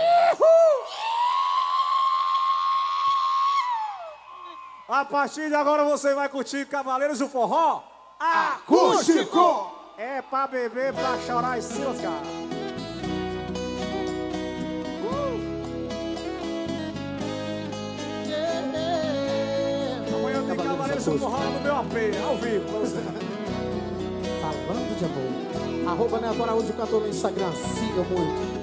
A partir de agora você vai curtir Cavaleiros do Forró Acústico. É pra beber, pra chorar e se lascar. Amanhã tem Cavaleiros do Forró no meu AP, ao vivo pra você. Falando de amor. @Neto Araújo cantor no Instagram. Siga muito.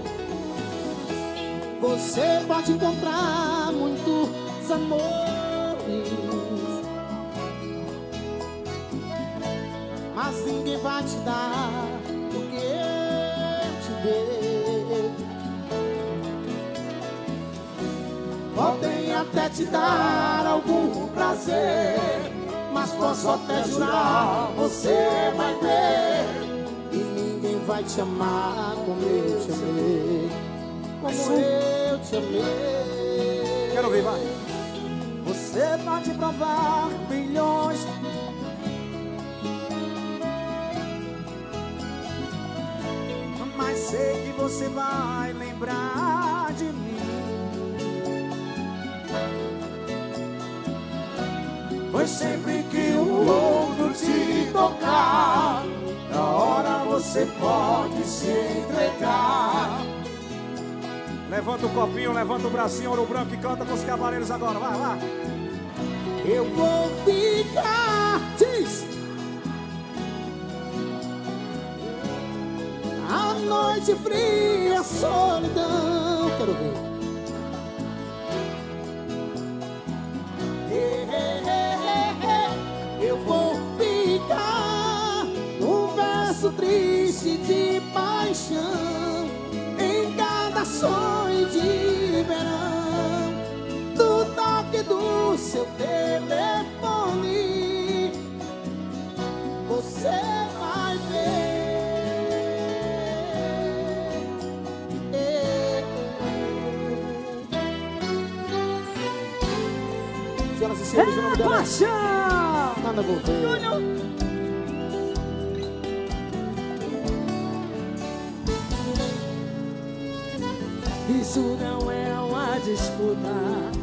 Você pode encontrar muitos amores, mas ninguém vai te dar o que eu te dei. Podem até te dar algum prazer, mas posso até jurar, você vai ver. E ninguém vai te amar como eu te amei, como eu te amei. Quero ouvir, vai. Você pode provar milhões, mas sei que você vai lembrar de mim. Pois sempre que o outro te tocar, na hora você pode se entregar. Levanta o copinho, levanta o bracinho, ouro branco e canta com os cavaleiros agora, vai lá. Eu vou ficar, diz, a noite fria, a solidão. Quero ver. Eu vou ficar num verso triste de paixão, em cada sonho de verão, do toque do seu telefone, você vai ver. Senhoras e senhores, o nome dela é Nada vou ver. Isso não é uma disputa.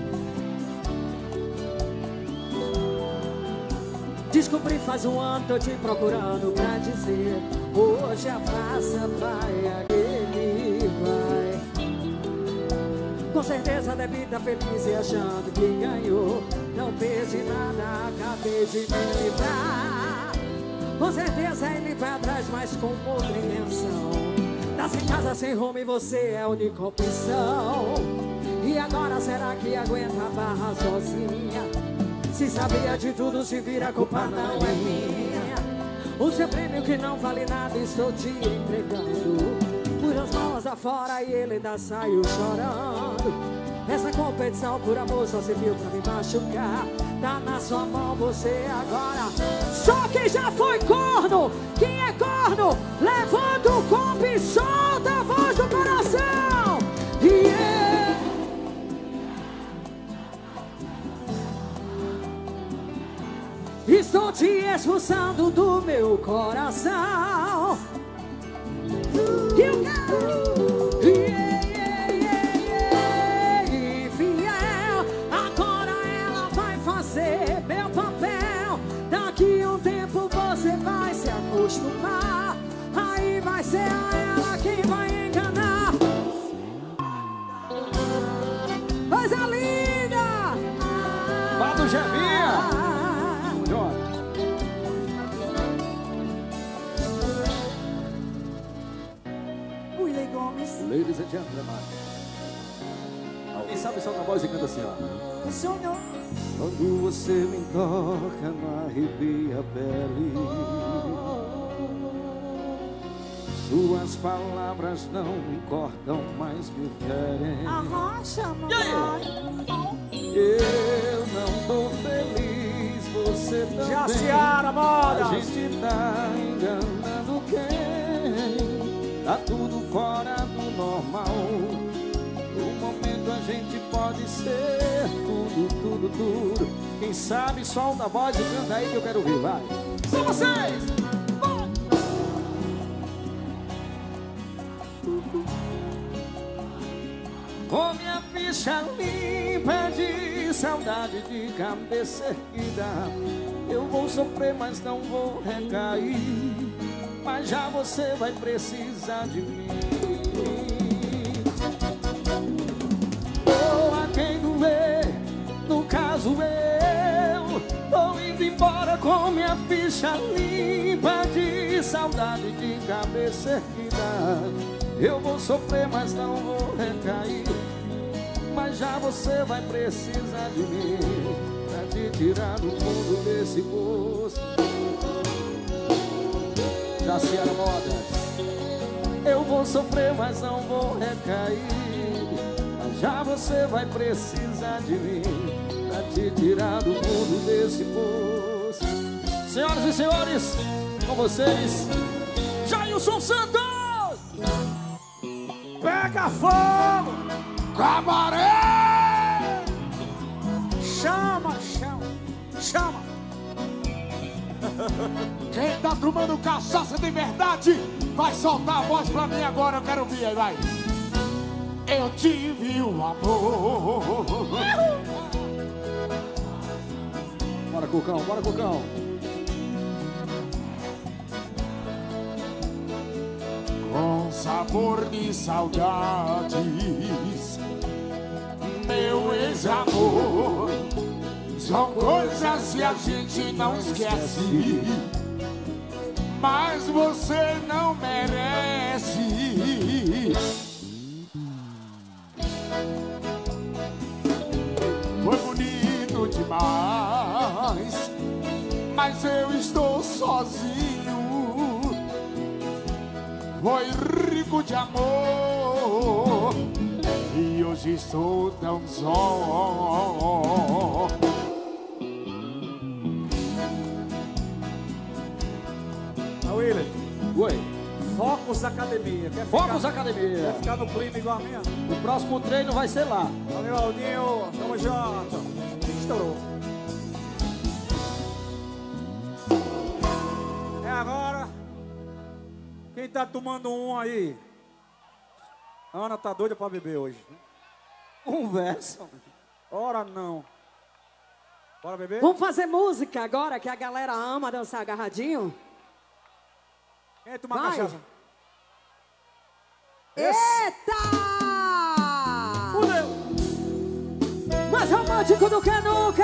Descobri faz um ano, tô te procurando pra dizer, hoje a praça vai, aquele vai. Com certeza deve estar feliz e achando que ganhou. Não perdi nada, acabei de me livrar. Com certeza ele vai atrás, mas com outra intenção. Tá sem casa, sem rumo e você é a única opção. E agora será que aguenta a barra sozinha? Se sabia de tudo, se vira, a culpa não é minha. O seu prêmio que não vale nada estou te entregando. Por as malas afora e ele ainda saiu chorando. Essa competição por amor só serviu pra me machucar. Tá na sua mão você agora. Só quem já foi corno, quem é corno, levanta o copo e solta a voz do coração. Yeah. Estou te expulsando do meu coração. You go. Yeah. Meu papel, daqui um tempo você vai se acostumar. Aí vai ser a ela quem vai enganar. Coisa linda! Vá do Jevinha! Willie Gomes. Ladies and gentlemen. Alguém sabe só na voz e canta assim, ó. Funcionou. Quando você me toca, não arrepia a pele. Suas palavras não me cortam, mas me ferem. Arrocha, mamãe. Eu não tô feliz, você também. Jaciara, moda. A gente tá enganando quem? Tá tudo fora do normal. No momento a gente pode ser tudo, tudo, tudo. Quem sabe solta a voz e canta aí que eu quero ouvir, vai. São vocês! Com minha ficha limpa de saudade, de cabeça erguida, eu vou sofrer, mas não vou recair. Mas já você vai precisar de mim. Doa quem doer, no caso eu tô indo embora com minha ficha limpa de saudade, de cabeça erguida. Eu vou sofrer, mas não vou recair. Mas já você vai precisar de mim pra te tirar do fundo desse poço. Jaciara Modas. Eu vou sofrer, mas não vou recair. Mas já você vai precisar de mim pra te tirar do fundo desse poço. Senhoras e senhores, com vocês, Jailson Santos! Pega fogo! Cabaré! Chama, chama, chama! Quem tá tomando cachaça de verdade vai soltar a voz pra mim agora, eu quero ouvir aí, vai! Eu tive um amor. Bora, Cucão, bora, Cucão! Com sabor de saudades, meu ex-amor. São coisas que a gente não esquece, mas você não merece. Foi bonito demais, mas eu estou sozinho. Foi rico de amor e hoje estou tão só. William. Oi. Focus Academia. Focus Academia. Quer ficar no clima igual a minha? O próximo treino vai ser lá. Valeu, Aldinho. Tamo junto. Estourou. É agora. Quem tá tomando um aí? A Ana tá doida pra beber hoje. Um verso. Ora não. Bora beber? Vamos fazer música agora, que a galera ama dançar agarradinho? Quem toma Vai. cachaça? Eita! Fudeu! Mais romântico do que nunca!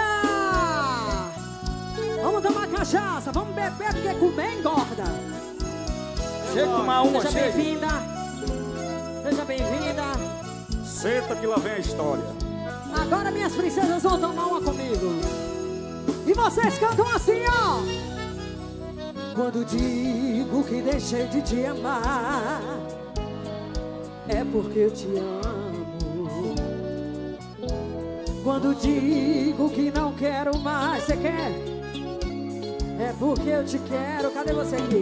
Vamos tomar cachaça, vamos beber, porque comer engorda. Chega a tomar uma, Seja chega. bem-vinda. Seja bem-vinda. Senta que lá vem a história. Agora minhas princesas vão tomar uma comigo. E vocês cantam assim, ó. Quando digo que deixei de te amar, é porque eu te amo. Quando digo que não quero mais, você quer? É porque eu te quero. Cadê você aqui?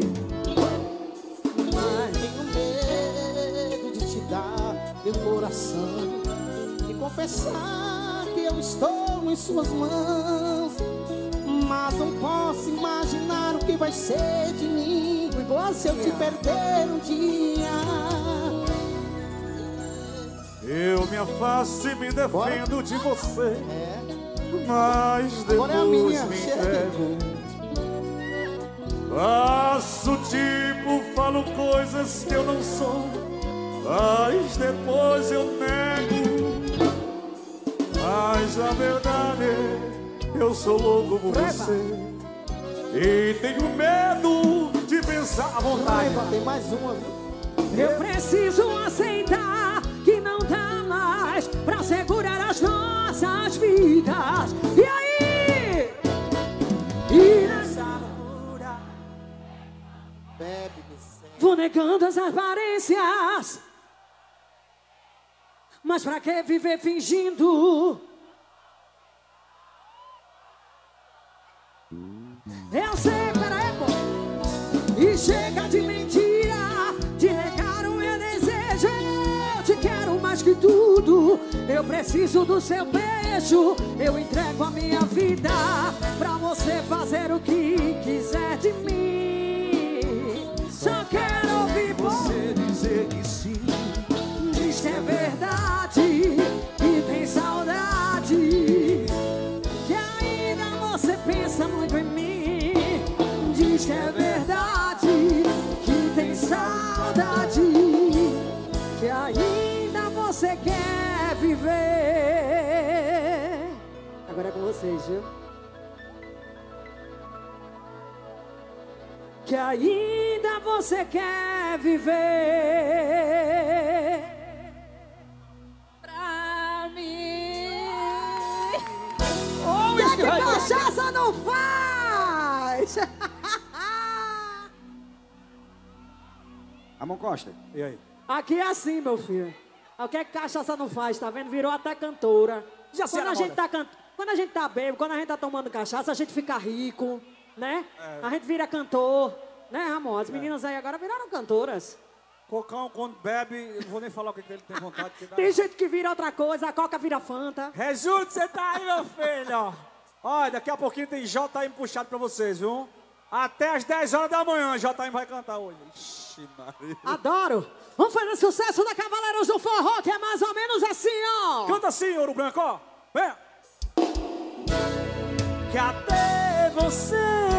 Mas Tenho medo de te dar meu coração e confessar que eu estou em suas mãos. Mas não posso imaginar o que vai ser de mim se eu te perder um dia. Eu me afasto e me defendo de você, É, mas agora é a depois minha, me chega. entrego. Faço tipo, falo coisas que eu não sou, mas depois eu nego. Mas a verdade é, eu sou louco por você e tenho medo de pensar à vontade. Raiva, tem mais uma, viu? eu preciso aceitar que não dá mais pra segurar as nossas vidas. E aí? E nessa loucura Bebe, Vicente. vou negando as aparências. Mas pra que viver fingindo? Eu sei, peraí, pô. E chega de mentira, de negar o meu desejo. Eu te quero mais que tudo. Eu preciso do seu beijo, eu entrego a minha vida pra você fazer o que quiser de mim. Só quero ouvir você dizer que sim. Diz que é verdade, que tem saudade, que ainda você pensa muito em mim. Diz que é verdade, que tem saudade, que ainda você quer viver. Agora é com vocês, viu? Que ainda você quer viver Pra mim. o que a cachaça não faz. Ramon Costa, e aí? Aqui é assim, meu filho. O que é que cachaça não faz, tá vendo? Virou até cantora. Já Quando a gente tá quando a gente tá bêbado, quando a gente tá tomando cachaça, a gente fica rico, né? A gente vira cantor, né, Ramon? As meninas aí agora viraram cantoras. Cocão, quando bebe, eu não vou nem falar o que ele tem vontade. Tem gente que vira outra coisa, a Coca vira Fanta. Rejude, você tá aí, meu filho. Olha, daqui a pouquinho tem JM puxado pra vocês, viu? Até às 10 horas da manhã, JM vai cantar hoje. Ixi, Maria. Adoro. Vamos fazer sucesso da Cavaleiros do Forró, que é mais ou menos assim, ó. Canta assim, Ouro Branco, ó. Vem. Cadê você?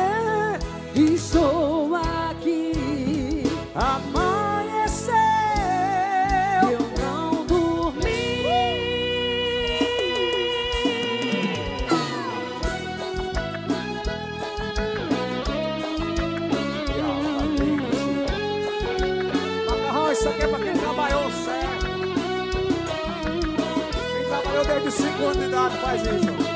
Estou aqui. Amanheceu. Eu não dormi. Macarrão, isso aqui é pra quem trabalhou certo. Quem trabalhou desde 5 anos de idade faz isso.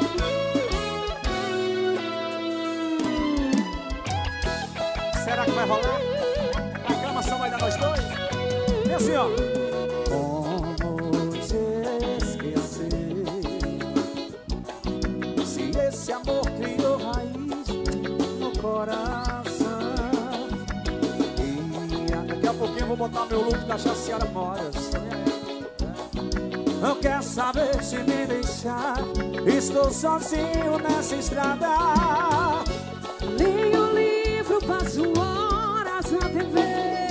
Será que vai rolar? A aclamação vai dar nós dois? E assim, ó. Como te esquecer? Se esse amor criou raiz no coração. E daqui a pouquinho eu vou botar meu look da Chaciara Moras. Não quer saber se me deixar. Estou sozinho nessa estrada. Leio o livro, passo horas na TV.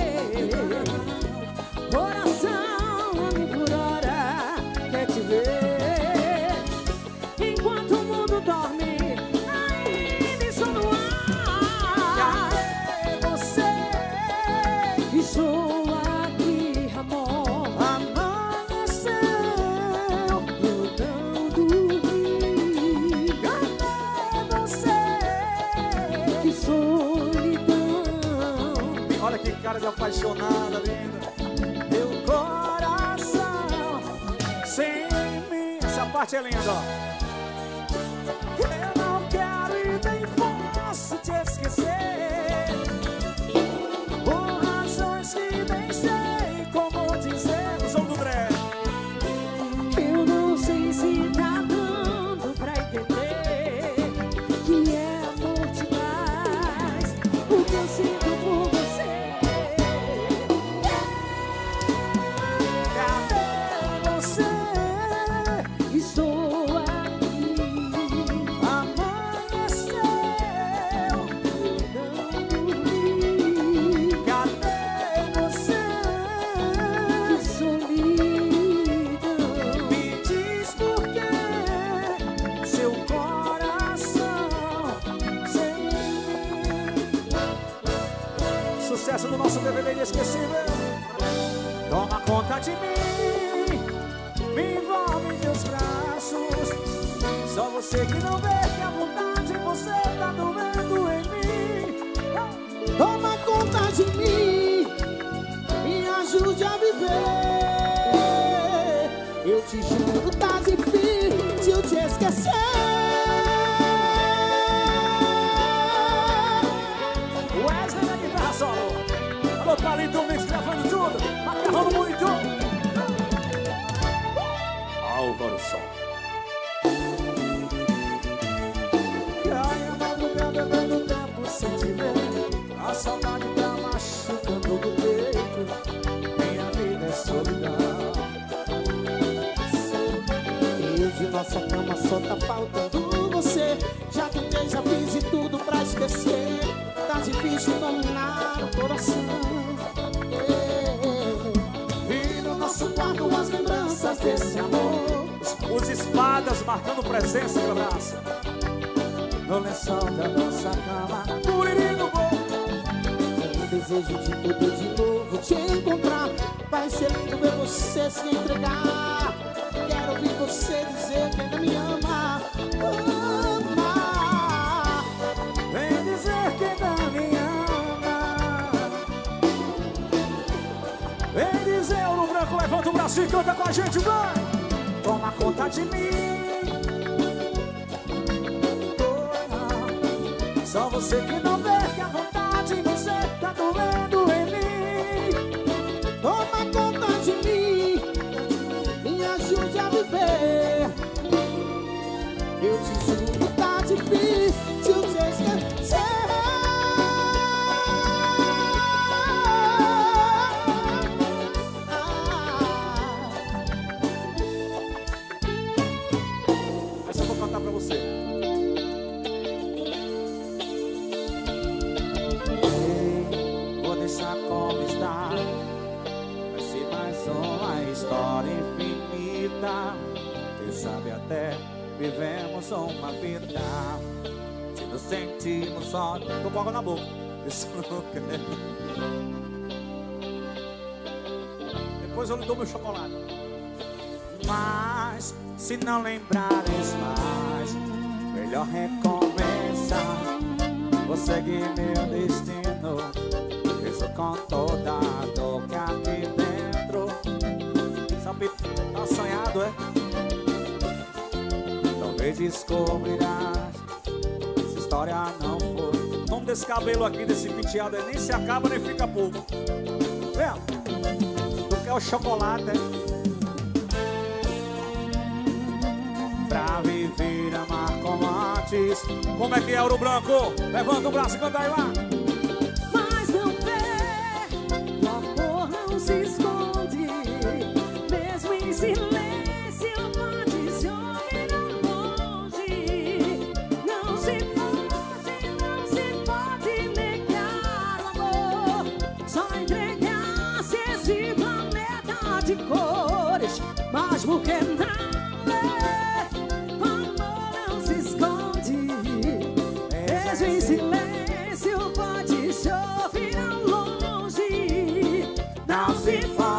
Coração, ame por hora, quer te ver. Enquanto o mundo dorme, ainda estou no ar. Cadê você? Estou aqui, amor. Amanheceu. Eu não dormi. Cadê você? Que solidão. Olha que cara de apaixonada, linda. Meu coração sem mim. Essa parte é linda, ó. Eu não quero e nem posso te esquecer. Por razões que nem sei como dizer. O som do Dré. Eu não sei se tá dando pra entender que é amor demais o que eu sinto por você. Cadê você? Estou aqui. Amanheceu. Eu não dormi. Cadê você? Que solidão. Me diz por quê seu coração sem mim. Sucesso do nosso DVD inesquecível. Toma conta de mim, me envolve em teus braços. Só você que não vê que a vontade você tá doendo em mim. Toma conta de mim, me ajude a viver. Eu te juro, tá difícil te esquecer. Wesley na guitarra solo. Alô, Palito Mix gravando tudo. Macarrão muito. Álvaro Sol. Cai a madrugada dando tempo sem te ver. A saudade tá machucando do peito. Minha vida é solidão. nossa cama só tá faltando você. Já tentei, já fiz de tudo pra esquecer. Tá difícil dominar o coração. E no nosso quarto as lembranças desse amor. Os espadas marcando presença, meu abraço. No lençol da nossa cama, Muriri no gol. O desejo de poder de novo te encontrar. Vai ser lindo ver você se entregar. Quero ouvir você dizer que ainda me ama. Ama. Vem dizer que ainda me ama. Vem dizer, Ouro Branco, levanta o braço e canta com a gente, vai. Toma conta de mim. Só você que não vê que a vontade de você tá doendo em mim. Toma conta de mim, me ajude a viver. Eu te juro, tá difícil te esquecer. Essa eu vou cantar pra você. Como está? Vai ser mais uma história infinita. Quem sabe até vivemos uma vida. Se nos sentimos só. Tô com água na boca. Isso não quer. Depois eu lhe dou meu chocolate. Mas se não lembrares mais, melhor recomeçar. Vou seguir meu destino. Isso com toda a dor que aqui dentro. Sabe, tá assanhado, é? Talvez descobrirás. Essa história não foi. O nome desse cabelo aqui, desse penteado, nem se acaba nem fica pouco. Vem, tu quer o chocolate, é? Pra viver, amar como antes. Como é que é, Ouro Branco? Levanta o braço e canta aí lá. Se esconde, mesmo em silêncio, pode se ouvir ao longe. Não se pode negar o amor. Só entregar-se esse planeta de cores. Mas por que não? O amor não se esconde, mesmo em silêncio, pode se ouvir ao longe. Não se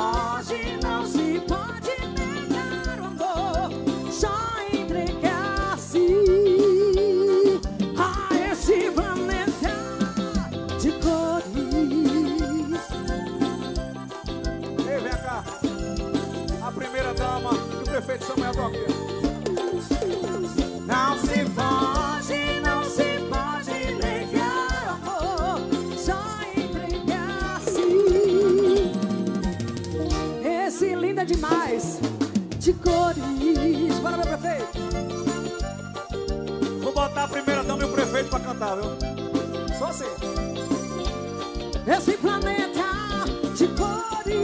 pode negar o amor, só entregar-se a esse planeta de cores. Ei, vem cá, a primeira dama do prefeito Samuel do aqui. Não se pode negar o amor, só entregar-se. Esse lindo é demais, de cores. Bora, meu prefeito. Vou botar a primeira dama e o prefeito pra cantar, viu? Só assim. Esse planeta de cores.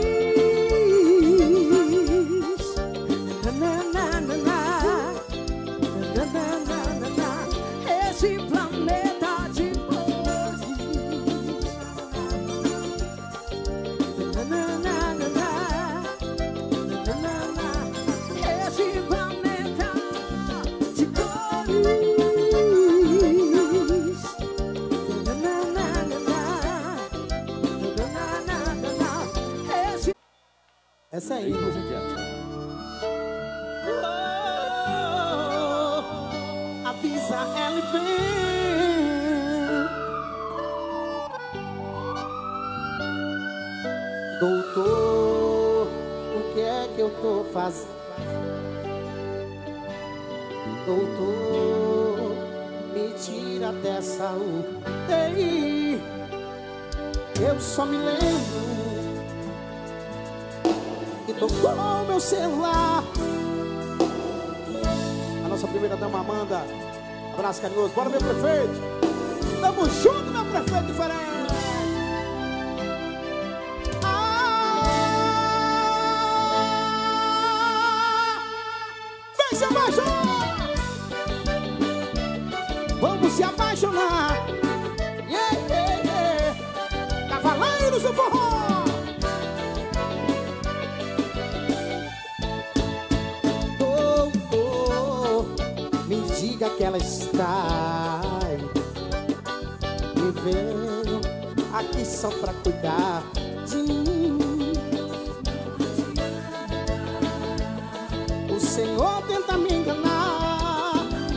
Na, na, na, na. Na, na, na, na, na. Esse planeta de cores. Na, na, na, na, na. Esse planeta de cores. Essa aí, meu gente. Avisa LP. Doutor, o que é que eu tô fazendo? Doutor, me tira dessa UTI. Eu só me lembro que tocou meu celular. A nossa primeira dama Amanda. Abraço carinhoso. Bora, meu prefeito. Tamo junto, meu prefeito diferente. Vem, Sebastião! apaixonar. Yeah, yeah, yeah. Cavaleiros do forró. Oh, oh, me diga que ela está. Me veio aqui só pra cuidar de mim. O Senhor tenta me enganar.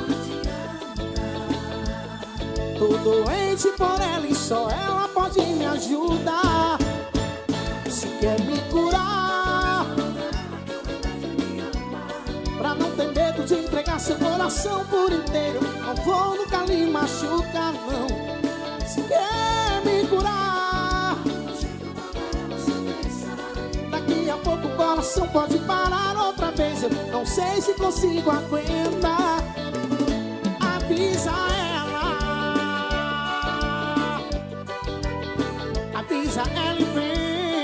Tô doente por ela e só ela pode me ajudar. Se quer me curar, pra não ter medo de entregar seu coração por inteiro, não vou nunca lhe machucar, não. Se quer me curar, daqui a pouco o coração pode parar outra vez. Eu não sei se consigo aguentar. Avisa ela, avisa ela e vem.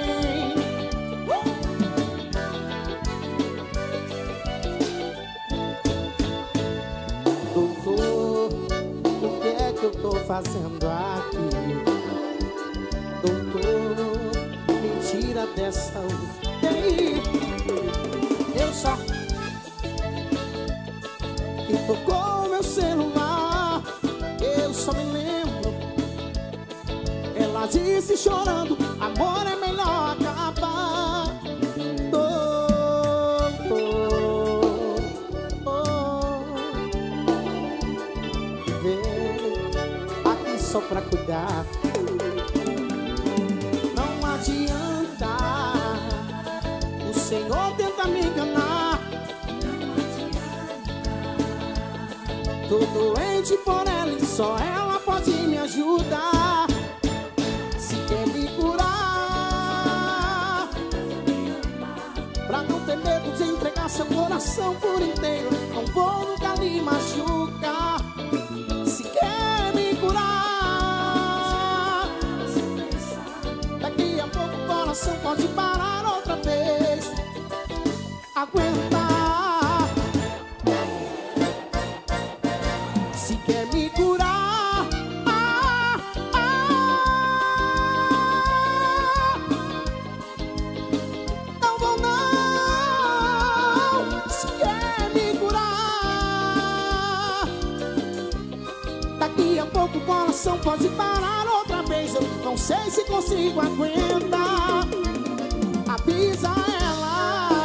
Doutor, o que é que eu tô fazendo aqui? Doutor, me tira dessa UTI. Eu só que tocou meu celular, eu só me lembro. Ela disse chorando, amor é melhor acabar. Aqui só pra cuidar. Não adianta, o Senhor tenta me enganar. Tô doente por ela e só ela pode me ajudar. Se quer me curar, pra não ter medo de entregar seu coração por inteiro, não vou nunca lhe machucar. Se quer me curar, daqui a pouco o coração pode parar outra vez. Aguentar. Se quer me curar, não vou não. Se quer me curar, daqui a pouco o coração pode parar outra vez. Eu não sei se consigo aguentar. Avisa ela.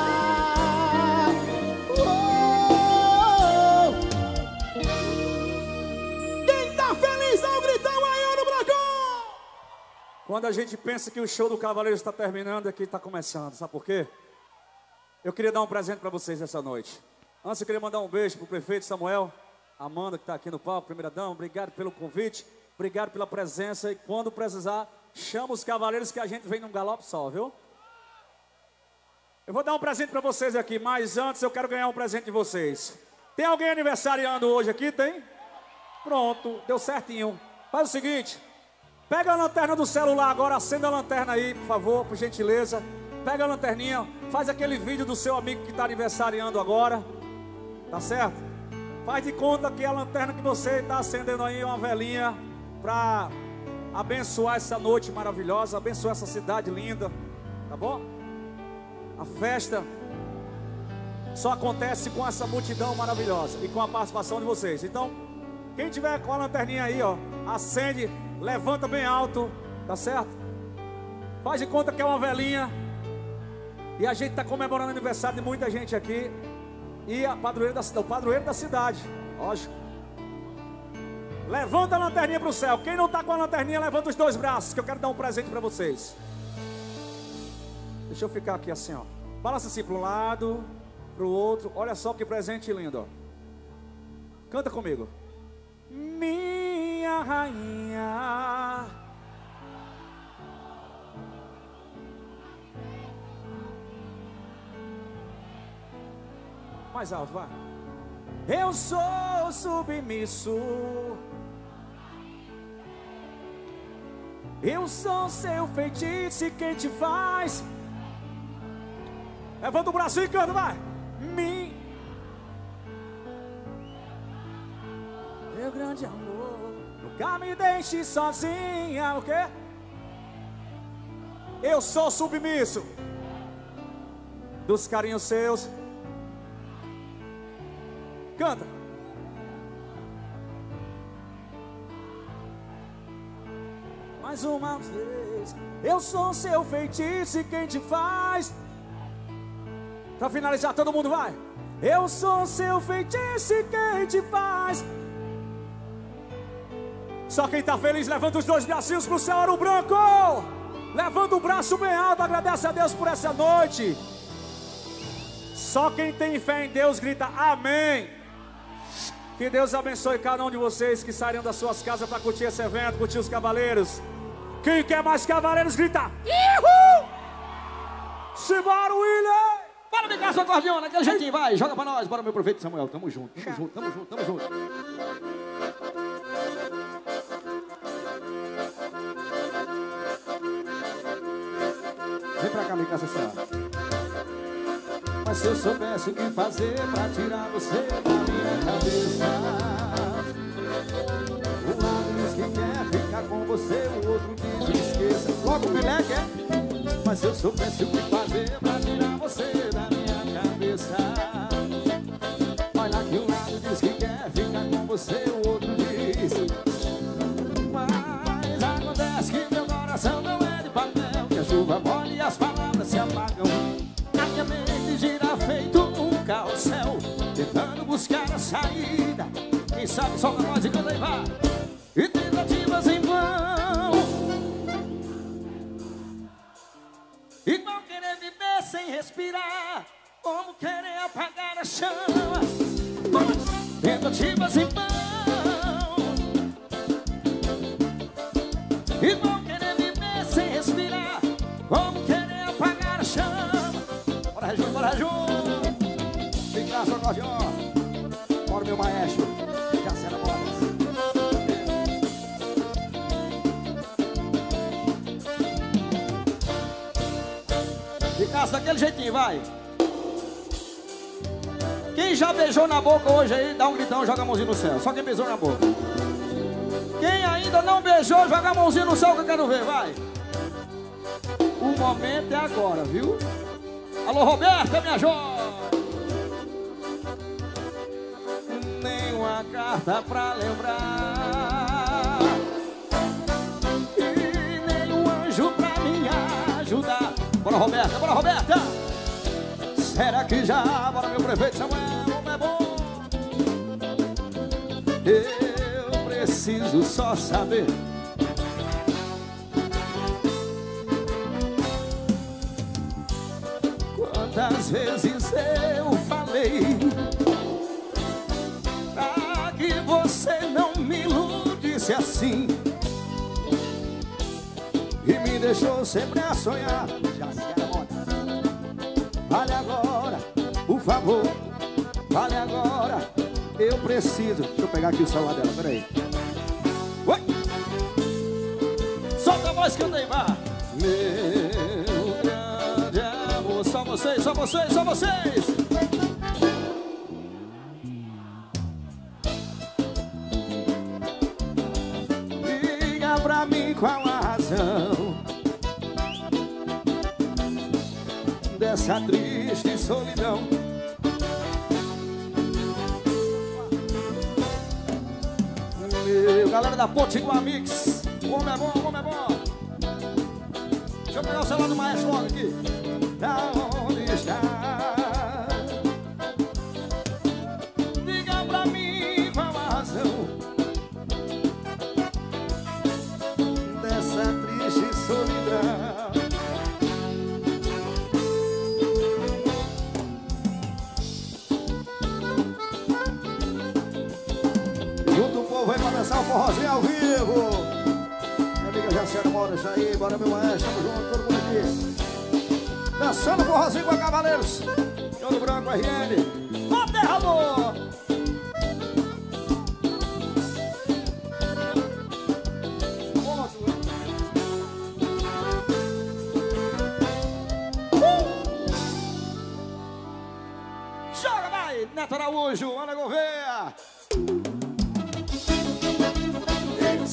Quando a gente pensa que o show do Cavaleiro está terminando, aqui está começando. Sabe por quê? Eu queria dar um presente para vocês essa noite. Antes eu queria mandar um beijo pro prefeito Samuel, Amanda que está aqui no palco, primeira-dama. Obrigado pelo convite, obrigado pela presença. E quando precisar, chama os cavaleiros que a gente vem num galope só, viu? Eu vou dar um presente para vocês aqui, mas antes eu quero ganhar um presente de vocês. Tem alguém aniversariando hoje aqui? Tem? Pronto, deu certinho. Faz o seguinte, pega a lanterna do celular agora, acenda a lanterna aí, por favor, por gentileza. Pega a lanterninha, faz aquele vídeo do seu amigo que está aniversariando agora. Tá certo? Faz de conta que a lanterna que você está acendendo aí é uma velinha para abençoar essa noite maravilhosa, abençoar essa cidade linda, tá bom? A festa só acontece com essa multidão maravilhosa e com a participação de vocês. Então, quem tiver com a lanterninha aí, ó, acende, levanta bem alto, tá certo? Faz de conta que é uma velinha. E a gente está comemorando o aniversário de muita gente aqui. E a padroeira o padroeiro da cidade, lógico. Levanta a lanterninha para o céu. Quem não está com a lanterninha, levanta os dois braços, que eu quero dar um presente para vocês. Deixa eu ficar aqui assim, ó. Balança assim para um lado, para o outro. Olha só que presente lindo, ó. Canta comigo. Minha rainha. Mais alto, vai. Eu sou submisso. Eu sou seu feitiço e quem te faz. Levanta o braço e canta, vai. Meu grande amor. No Nunca me deixe sozinha, o quê? Eu sou submisso dos carinhos seus. Canta. Mais uma vez, eu sou seu feitiço e quem te faz. Pra finalizar, todo mundo vai. Eu sou seu feitiço e quem te faz. Só quem tá feliz, levanta os dois bracinhos pro céu, Ouro Branco. Levanta o braço bem alto, agradece a Deus por essa noite. Só quem tem fé em Deus grita amém. Que Deus abençoe cada um de vocês que saíram das suas casas para curtir esse evento, curtir os cavaleiros. Quem quer mais cavaleiros grita Ihu! Simbora, William! Bora, me caça, acordeona, aquele jeitinho, vai, joga pra nós. Bora, meu prefeito Samuel, tamo junto, tamo junto, tamo junto, tamo junto. Vem pra cá, me caça, senhora. Mas se eu soubesse o que fazer pra tirar você da minha cabeça, um lado diz que quer ficar com você, o outro diz que esqueça. Logo o Pelé quer. Mas se eu soubesse o que fazer pra tirar você da minha cabeça, olha que um lado diz que quer ficar com você, o outro diz. Mas acontece que meu coração não é de papel, que a chuva molha e as palavras se apagam. A minha mente gira feito um carrossel, tentando buscar a saída. Quem sabe só na voz e canta e vá. E tentativas em vão. Igual querer viver sem respirar, como querer apagar a chama. Tentativas em vão. Igual querer viver sem respirar, como querer apagar a chama. Bora, junto, bora, junto. Vem cá, só acordeon. Bora, meu maestro. Já será bolas. Ficasse daquele jeitinho, vai. Quem já beijou na boca hoje aí, dá um gritão, joga a mãozinha no céu. Só quem beijou na boca. Quem ainda não beijou, joga a mãozinha no céu que eu quero ver, vai. O momento é agora, viu? Alô, Roberta, minha joia. Nem uma carta pra lembrar, e nem um anjo pra me ajudar. Bora, Roberta, bora, Roberta. Será que já? Bora, meu prefeito Samuel, como é bom. Eu preciso só saber quantas vezes eu falei pra que você não me iludisse assim e me deixou sempre a sonhar. Já se agora. Fale agora, por favor. Fale agora. Eu preciso. Deixa eu pegar aqui o celular dela, peraí. Oi! Solta a voz que eu dei, vá. Meu grande amor. Só vocês, só vocês, só vocês. Diga pra mim qual a razão dessa triste solidão. Meu, galera da Potiguar Mix, o homem é bom, o homem é bom. Deixa eu pegar o celular do maestro logo aqui. Da onde está? Diga pra mim qual a razão dessa triste solidão. Vai começar o forrozinho ao vivo. Minha amiga Jaciana Mora, isso aí. Bora, meu maestro, tamo junto, todo mundo aqui. Dançando forrozinho com a Cavaleiros. Ouro Branco, RN. Ó, terra boa! Joga, vai! Neto Araújo, Ana Gouveia.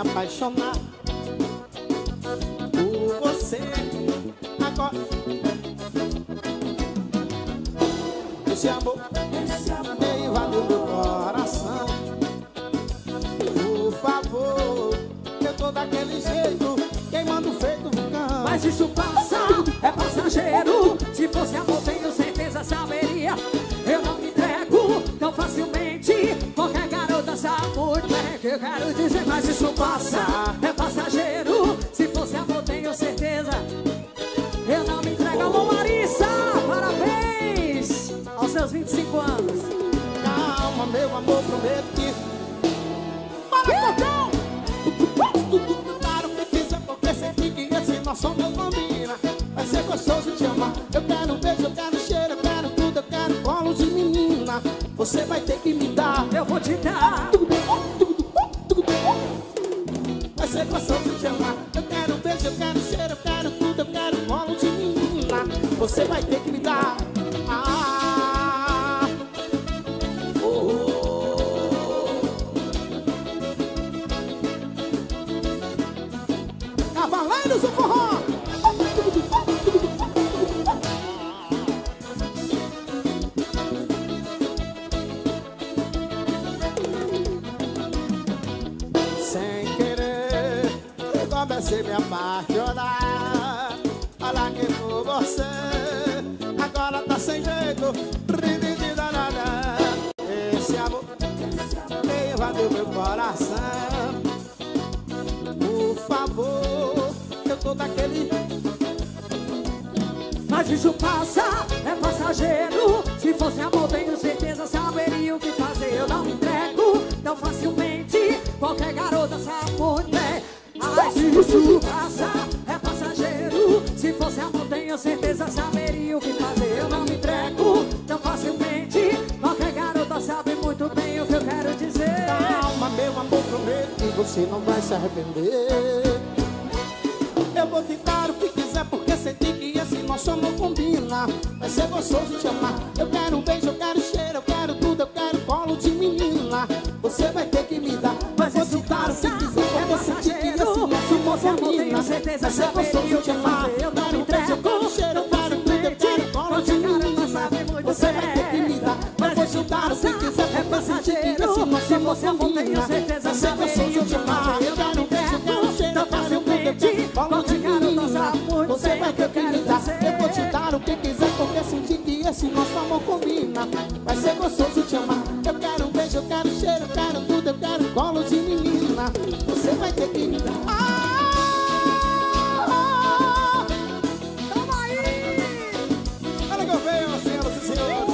apaixonar por você. Agora esse amor invadiu meu coração. Por favor, eu tô daquele jeito, queimando feito vulcão. Mas isso passa, é passageiro. Se fosse amor, tenho certeza saberia. Eu não me entrego tão facilmente. Qualquer garota sabe muito bem o que eu quero dizer. Mas isso passa, é passageiro. Se fosse amor, tenho certeza. Eu não me entrego. Alô, Marissa, parabéns aos seus 25 anos. Calma, meu amor, prometo que... Para, Cocão! Para o que quiser, porque senti que esse nosso amor combina. Vai ser gostoso te amar. Eu quero um beijo, eu quero cheiro, eu quero tudo, eu quero colo de menina. Você vai ter que me dar. Eu vou te dar. Vai ser gostoso te amar. Eu quero um beijo, eu quero cheiro, eu quero tudo, eu quero colo de menina. Você vai ter que me dar. Cavaleiros do Forró! Sem querer, eu comecei a me apaixonar. Olha que por você, agora tá sem jeito. Esse amor invadiu meu coração. Por favor, eu tô daquele... Mas isso passa, é passageiro. Se fosse amor, tenho certeza saberia o que fazer. Eu não me entrego tão facilmente. Qualquer garota sabe muito bem. Mas isso passa, é passageiro. Se fosse amor, tenho certeza saberia o que fazer. Eu não me entrego tão facilmente. Qualquer garota sabe muito bem o que eu quero dizer. Calma, meu amor, prometo que você não vai se arrepender. Eu vou te dar o que quiser, porque senti que esse nosso amor combina. Vai ser gostoso te amar. Eu quero um beijo, eu quero cheiro, eu quero tudo, eu quero colo de menina. Você vai ter que me dar. Mas vou te dar o que quiser, porque senti que esse nosso amor combina. Vai ser gostoso te amar. Eu quero um beijo, eu quero cheiro, eu quero tudo, eu quero colo de menina. Você vai ter que me dar. Mas vou te dar o que quiser, porque senti que esse nosso amor combina. Vai ser gostoso te amar. Eu quero um beijo, eu quero cheiro, eu quero tudo, eu quero colo de menina. Você vai ter que me dar. Eu vou te dar o que quiser, porque senti que esse nosso amor combina. Vai ser gostoso te amar. Eu quero um beijo, eu quero cheiro, eu quero tudo, eu quero colo de menina. Você vai ter que me dar. Toma aí! Olha que eu venho, senhoras e senhores.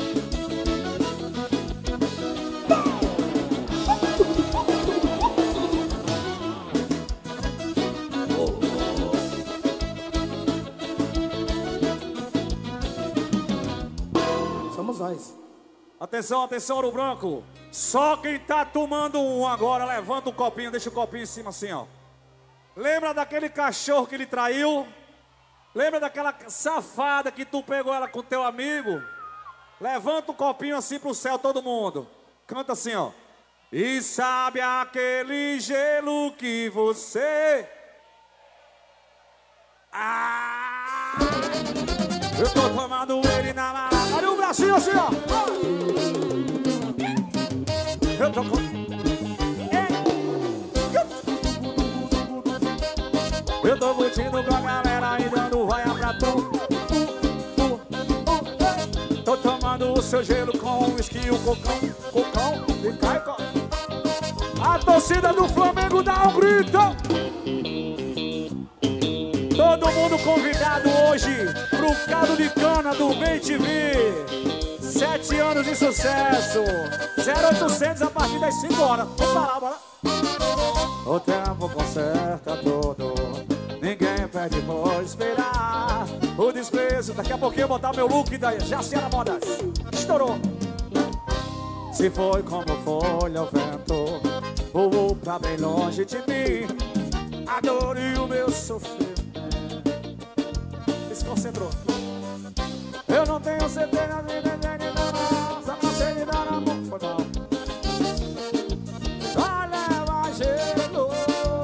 Somos nós. Atenção, atenção, Ouro Branco. Só quem tá tomando um agora, levanta o copinho, deixa o copinho em cima assim, ó. Lembra daquele cachorro que ele traiu? Lembra daquela safada que tu pegou ela com teu amigo? Levanta o copinho assim pro céu, todo mundo. Canta assim, ó. E sabe aquele gelo que você... Eu tô tomando ele na mão. Olha o bracinho assim, ó. Eu tô com... Eu tô curtindo com a galera e dando vaia pra tu. Tô tomando o seu gelo com o whisky e o cocão. Cocão e cai, a torcida do Flamengo dá um grito. Todo mundo convidado hoje pro caldo de cana do Bem TV. 7 anos de sucesso. 0800 a partir das 5 horas. Vamos parar, bora. O tempo conserta tudo. Ninguém perde por esperar. O desprezo. Daqui a pouquinho eu botar meu look da Jaciara Modas. Estourou. Se foi como folha ao vento, voou pra bem longe de mim. A dor e o meu sofrimento. Desconcentrou. Eu não tenho certeza de ninguém de não. Só passei de dar amor, foi mal. Só leva gelo.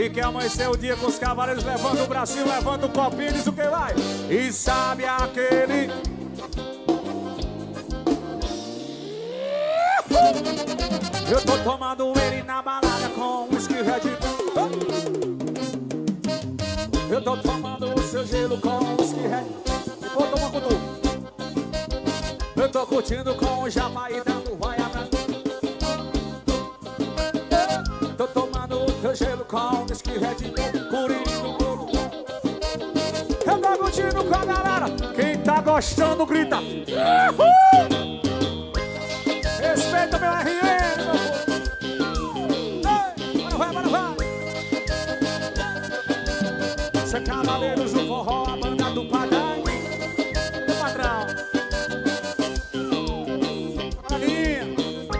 E quer amanhecer o dia com os cavaleiros. Levanta o bracinho, levanta o copinho, diz o que vai. E sabe aquele... Eu tô tomando ele na balada com whisky Red Bull. Eu tô tomando o seu gelo com whisky Red Bull. Vou tomar com tu. Eu tô curtindo com o Jamaí dando vai atrás. Tô tomando o teu gelo com whisky Red Bull. Curinho. Eu tô curtindo com a galera. Quem tá gostando grita. Respeita meu RN, meu povo. Vai. Cê cavaleiros do forró, a banda do Padai. Do patrão. Maguinha.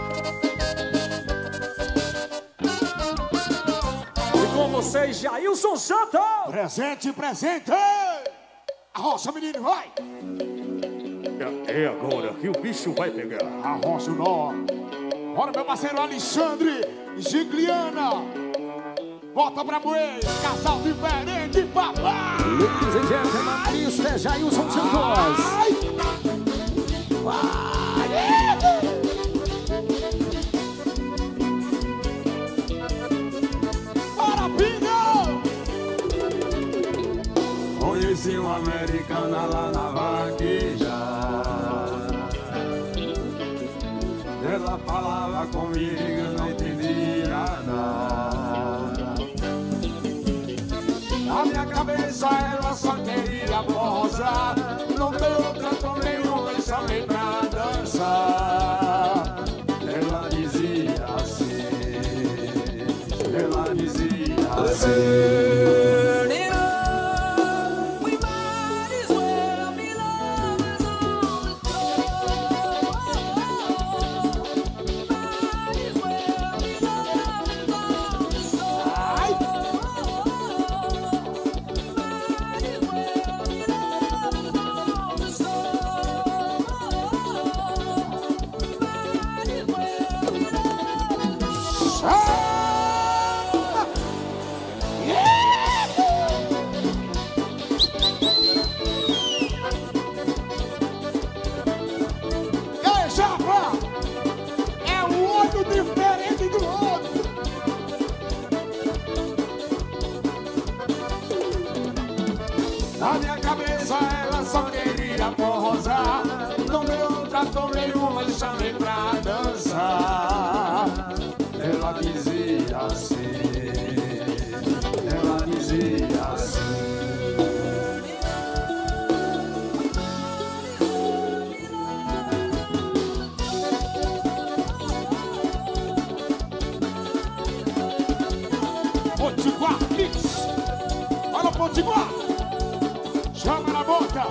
E com vocês, Jailson Santos. Presente. Arrocha, menino, vai. É agora que o bicho vai pegar. Arrocha o nó. Bora, meu parceiro Alexandre Gigliana. Bota pra moer, casal diferente, papai. Ladies and gentlemen, isso é Jailson Santos. Bora, Pinho! Conheci uma americana lá na vaqueja. Ela falava comigo, eu não entendia nada. Na minha cabeça ela só queria posar. Não deu canto nenhum, eu chamei pra dançar. Ela dizia assim. Na minha cabeça ela só queria forrosar. Não deu trato nenhum, mas chamei pra dançar. Ela dizia assim. Ela dizia assim. Potiguar Mix. Olha o Potiguar. Chama na boca.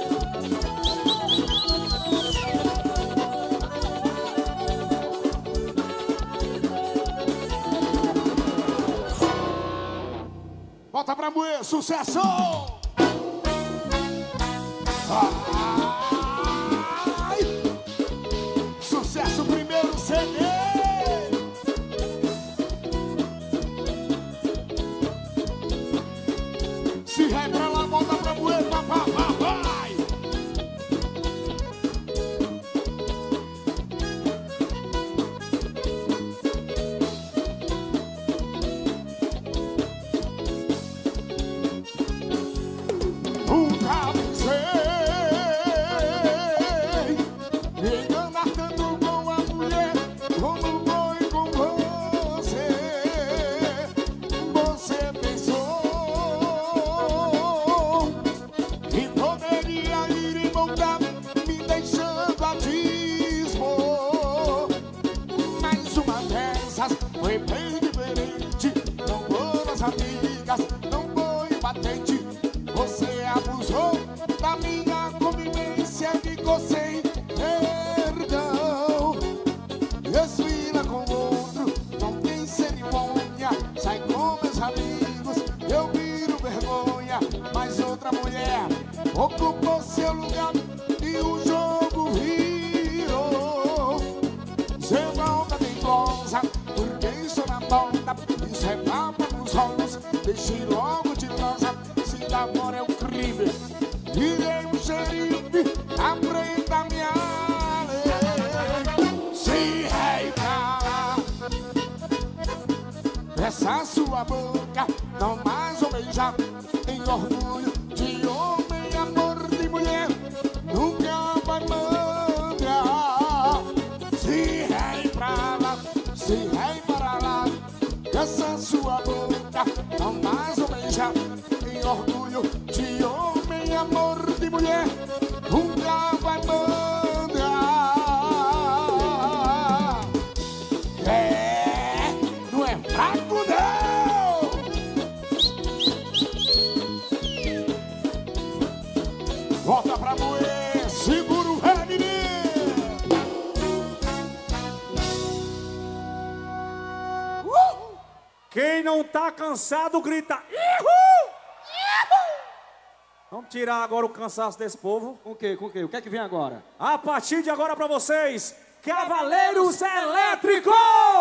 Bota pra moer, sucesso! Ai! Sucesso, primeiro CD! Se rei pra lá, bota pra moer, vai! Nunca pensei me enganar tanto com a mulher como foi com você. Você pensou que poderia ir e voltar, me deixando a dispor. Mas uma dessas foi bem diferente. Não foram as amigas, não foi batente. Você abusou da minha convivência, ficou sem perdão. Desfila com outro, não tem cerimônia. Sai com meus amigos, eu viro vergonha. Mas outra mulher ocupou seu lugar e o jogo virou. Seu nome tem goza, porque estou na ponta. Isso é papo nos olhos, beijar em orgulho de homem, amor de mulher, nunca vai mandar. Se rei pra lá, se rei para lá, essa sua boca não mais vou beijar em orgulho de homem, amor de mulher, nunca vai mandar. Não é fraco não. Volta pra moer, segura o ré, Quem não tá cansado, grita Ihu! Vamos tirar agora o cansaço desse povo. Com o quê? Com o quê? O que é que vem agora? A partir de agora pra vocês, Cavaleiros Elétricos!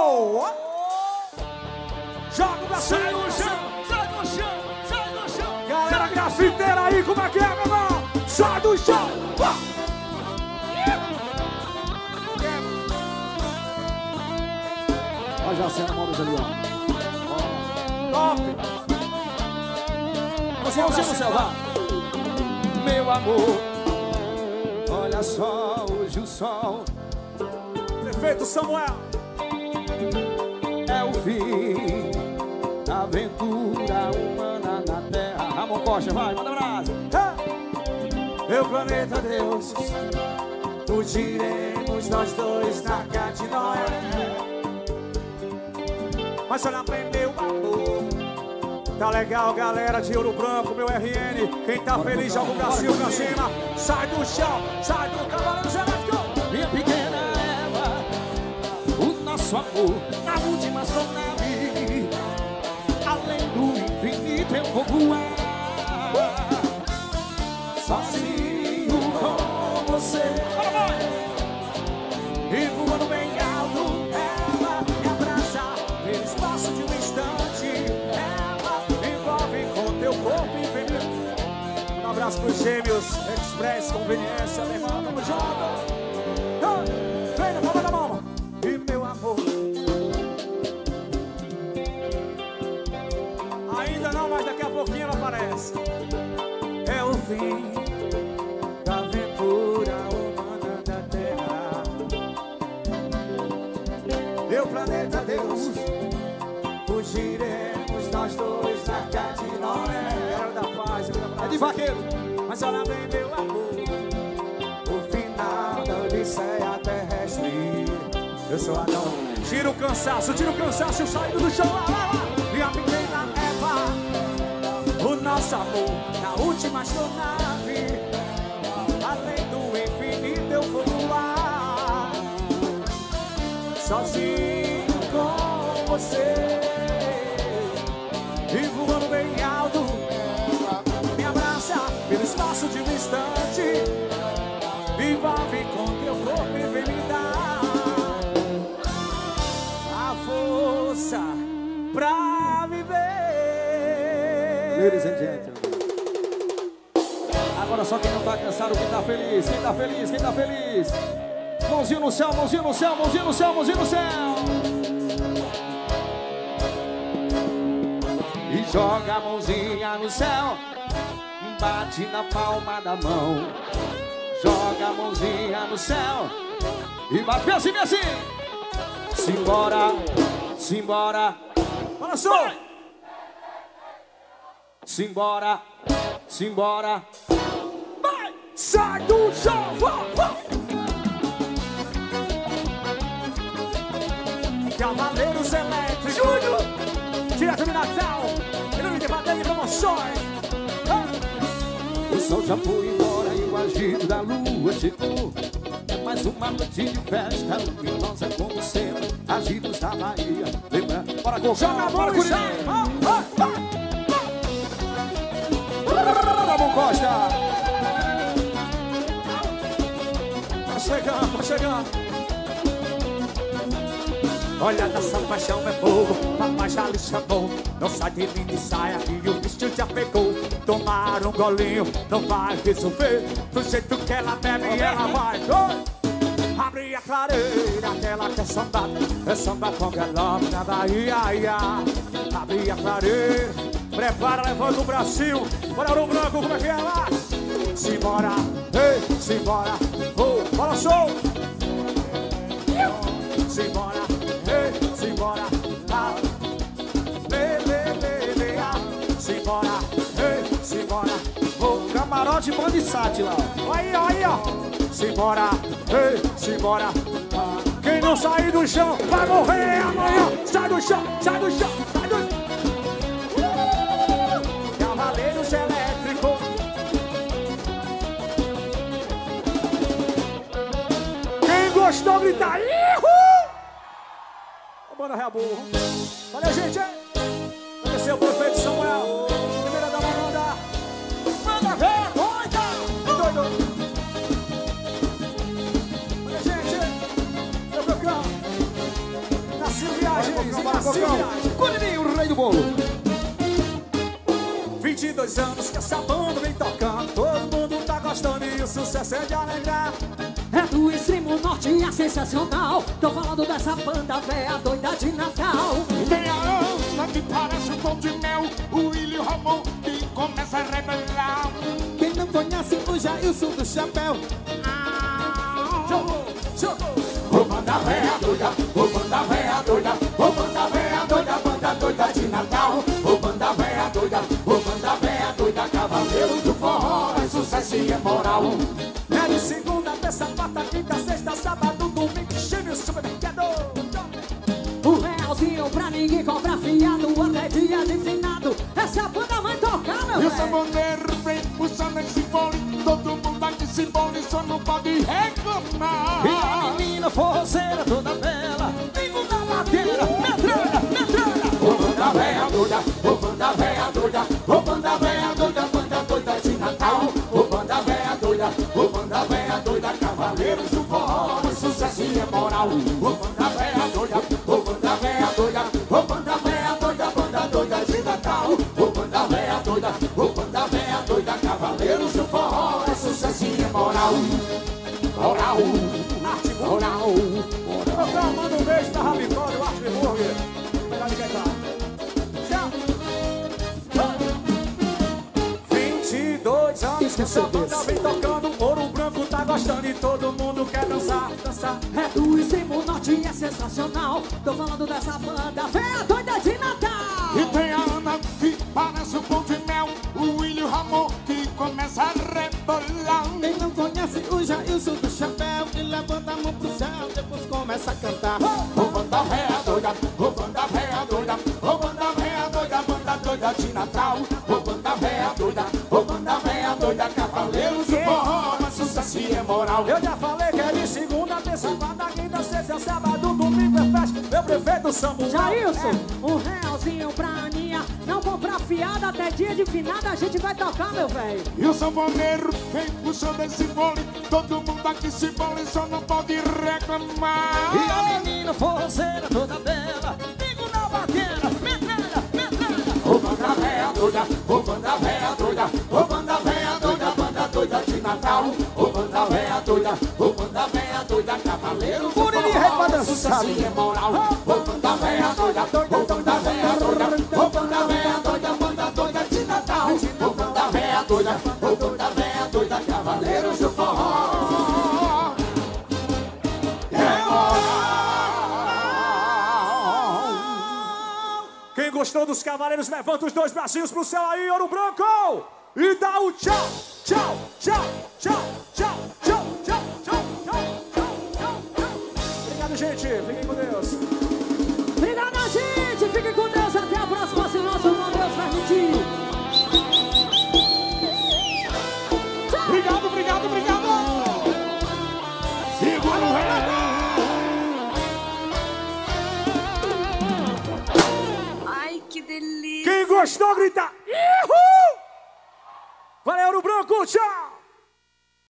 Joga o braço! Sai no chão! Sai no chão! Sai no chão! Galera grafiteira aí, como é que é, meu irmão? Sai do chão! Olha já a cena, móveis ali, ó. Top! Mãozinha no céu, vá! Meu amor, olha só, hoje o sol Prefeito Samuel! é o fim da aventura humana na terra. Ramon Costa, vai, manda abraço! Meu planeta Deus, fugiremos nós dois na Arca de Noé. Mas olha bem, meu amor, tá legal, galera de Ouro Branco, meu RN. Quem tá feliz, joga o Brasil pra cima. Sai do chão, sai do Cavaleiros Elétricos. Minha pequena Eva, o nosso amor na última sonave. Além do infinito eu vou voar, sozinho com você. E voando bem alto, ela me abraça pelo espaço de um instante. Ela me envolve com teu corpo infinito. Um abraço pros gêmeos, Express, conveniência, meu irmão, tamo junto. Vem na palma da mão. E meu amor, ainda não, mas daqui a pouquinho ela aparece. É o fim da aventura humana da Terra. Meu planeta Deus, fugiremos nós dois na Arca de Noé. Era da paz, era da paz. É de vaqueiro. Mas olha bem, meu amor, o final da odisseia terrestre. Eu sou Adão. Tira o cansaço, saindo do chão. Lá, lá, lá. Minha pequena Eva, o nosso amor na última astronave. Além do infinito eu vou voar, sozinho com você. E voando bem alto, me abraça pelo espaço de um instante. Me envolve com teu corpo e vem me dar a força pra viver. Ladies and gentlemen. Agora só quem não tá cansado, quem tá feliz, quem tá feliz, quem tá feliz. Mãozinho no céu, mãozinho no céu, mãozinho no céu, mãozinho no céu. E joga a mãozinha no céu, bate na palma da mão. Joga a mãozinha no céu e bate assim, assim. Simbora, simbora. Olha só! Simbora, simbora. Vai! Sai do chão! Cavaleiros Elétricos! Júnior! Direto de Natal! Ele de bateria e promoções! O sol já foi embora e o agito da lua chegou. É mais uma noite de festa luminosa como sempre. Agitos da Bahia. Lembra? Bora com Joga a mão e sai! Ramon Costa! Tá chegando, tá chegando! Olha, nossa paixão é fogo, papai já lhe chamou. Não sai de mim e saia e o bicho já pegou. Tomar um golinho não vai resolver. Do jeito que ela bebe, ela vai. Abre a clareira, aquela que é samba com galão na Bahia. Abre a clareira, Prepara, levanta o bracinho. Bora, Ouro Branco, como é que é lá? Simbora, ei, simbora. Oh, fala, show. Simbora, ei, simbora. Ah. Simbora, ei, simbora. Oh, Camarote Band Sat lá. Aí, aí, ó. Simbora, ei, simbora. Quem não sair do chão vai morrer amanhã. Sai do chão, sai do chão, sai do chão. Cavaleiros elétricos. Quem gostou, grita ihu! A banda Reaburro. Valeu, gente. Agradecer o prefeito Samuel. Primeira da banda. Manda ver, doida! Doido. Olha, gente. Meu Cocão. Nasceu viagens. Nasceu viagens. Curirim, o rei do bolo. 22 anos que essa banda vem tocando. Todo mundo tá gostando e o sucesso é de alegrar. É do extremo norte e é sensacional. Tô falando dessa banda véia doida de Natal. Tem a Ana que parece um pão de mel. O William Ramon que começa a revelar. Quem não conhece o Jailson do Chapéu? Jogou, jogou. Ô banda véia doida, ô banda véia doida, ô banda véia doida, banda doida de Natal. Ô banda véia doida, ô banda véia doida, cavaleiros do forró, é sucesso e é moral. É de segunda, terça, quarta, quinta, sexta, sábado, domingo, chame o supermercado. Um realzinho pra ninguém cobrar fiado. Até dia de finado essa banda vai tocar, meu E o velho. sanfoneiro vem puxando esse fole. Todo mundo aqui se embole, só não pode reclamar. E a menina forroceira toda bela. Vivo na bateira, metralha, metralha. Ô banda véia doida, ô banda véia doida, ô banda véia doida, banda doida de Natal. Ô banda véia doida, ô banda véia doida, cavaleiros do forró, é sucesso e é moral. Ô banda véia doida, ô banda véia doida, ô banda véia doida, banda doida de Natal. Ô banda véia doida, ô banda véia doida, cavaleiros do forró, é sucesso e é moral. Moral, moral, Meu cara, manda um beijo pra Rabicó e o Arte Burger. Melhor de quem tá. Tchau. 22 anos que essa banda vem tocando. Ouro Branco tá gostando e todo mundo quer dançar, dançar. É do extremo norte e é sensacional. Tô falando dessa banda véia doida de Natal. E tem a Ana que parece um pão de mel. O William Ramon que começa a rebolar. Quem não conhece o Jailson do Chapéu? E levanta a mão pro céu, depois começa a cantar. Ô banda véia doida, ô banda véia doida, ô banda véia doida, banda doida de Natal. Ô banda véia doida, ô banda véia doida, cavaleiros do forró, mas sucesso e é moral. Eu já falei que é de segunda, terça, quarta, quinta, sexta, sábado, domingo é festa. Meu prefeito Samuel. Jailson, um realzinho pra Aninha. Não comprar fiada até dia de finada, a gente vai tocar, meu velho. E o sanfoneiro vem puxando esse fole. Todo mundo aqui se embole, só não pode reclamar. E a menina forroceira toda bela. Vivo na bateira, metralha, metralha. Ô banda véia doida, ô banda véia doida, ô banda véia doida, banda doida de Natal. Ô banda véia doida, ô banda véia doida, cavaleiros do forró, sucesso e é moral. Ô banda véia doida, ô banda véia doida, ô banda véia doida, banda doida de Natal. Ô banda véia doida, ô banda véia doida, cavaleiros do forró. É moral. Quem gostou dos Cavaleiros, levanta os dois bracinhos pro céu aí, Ouro Branco! E dá o tchau, tchau, tchau, tchau, tchau, tchau, tchau, tchau, tchau, tchau, tchau, tchau. Obrigado, gente. Fiquem com Deus. Obrigado, gente. Fiquem com Deus. Até a próxima, se nosso irmão Deus permitir. Obrigado, obrigado, obrigado. Segura o rei. Ai, que delícia. Quem gostou, grita. Ihu! Valeu, Ouro Branco. Tchau.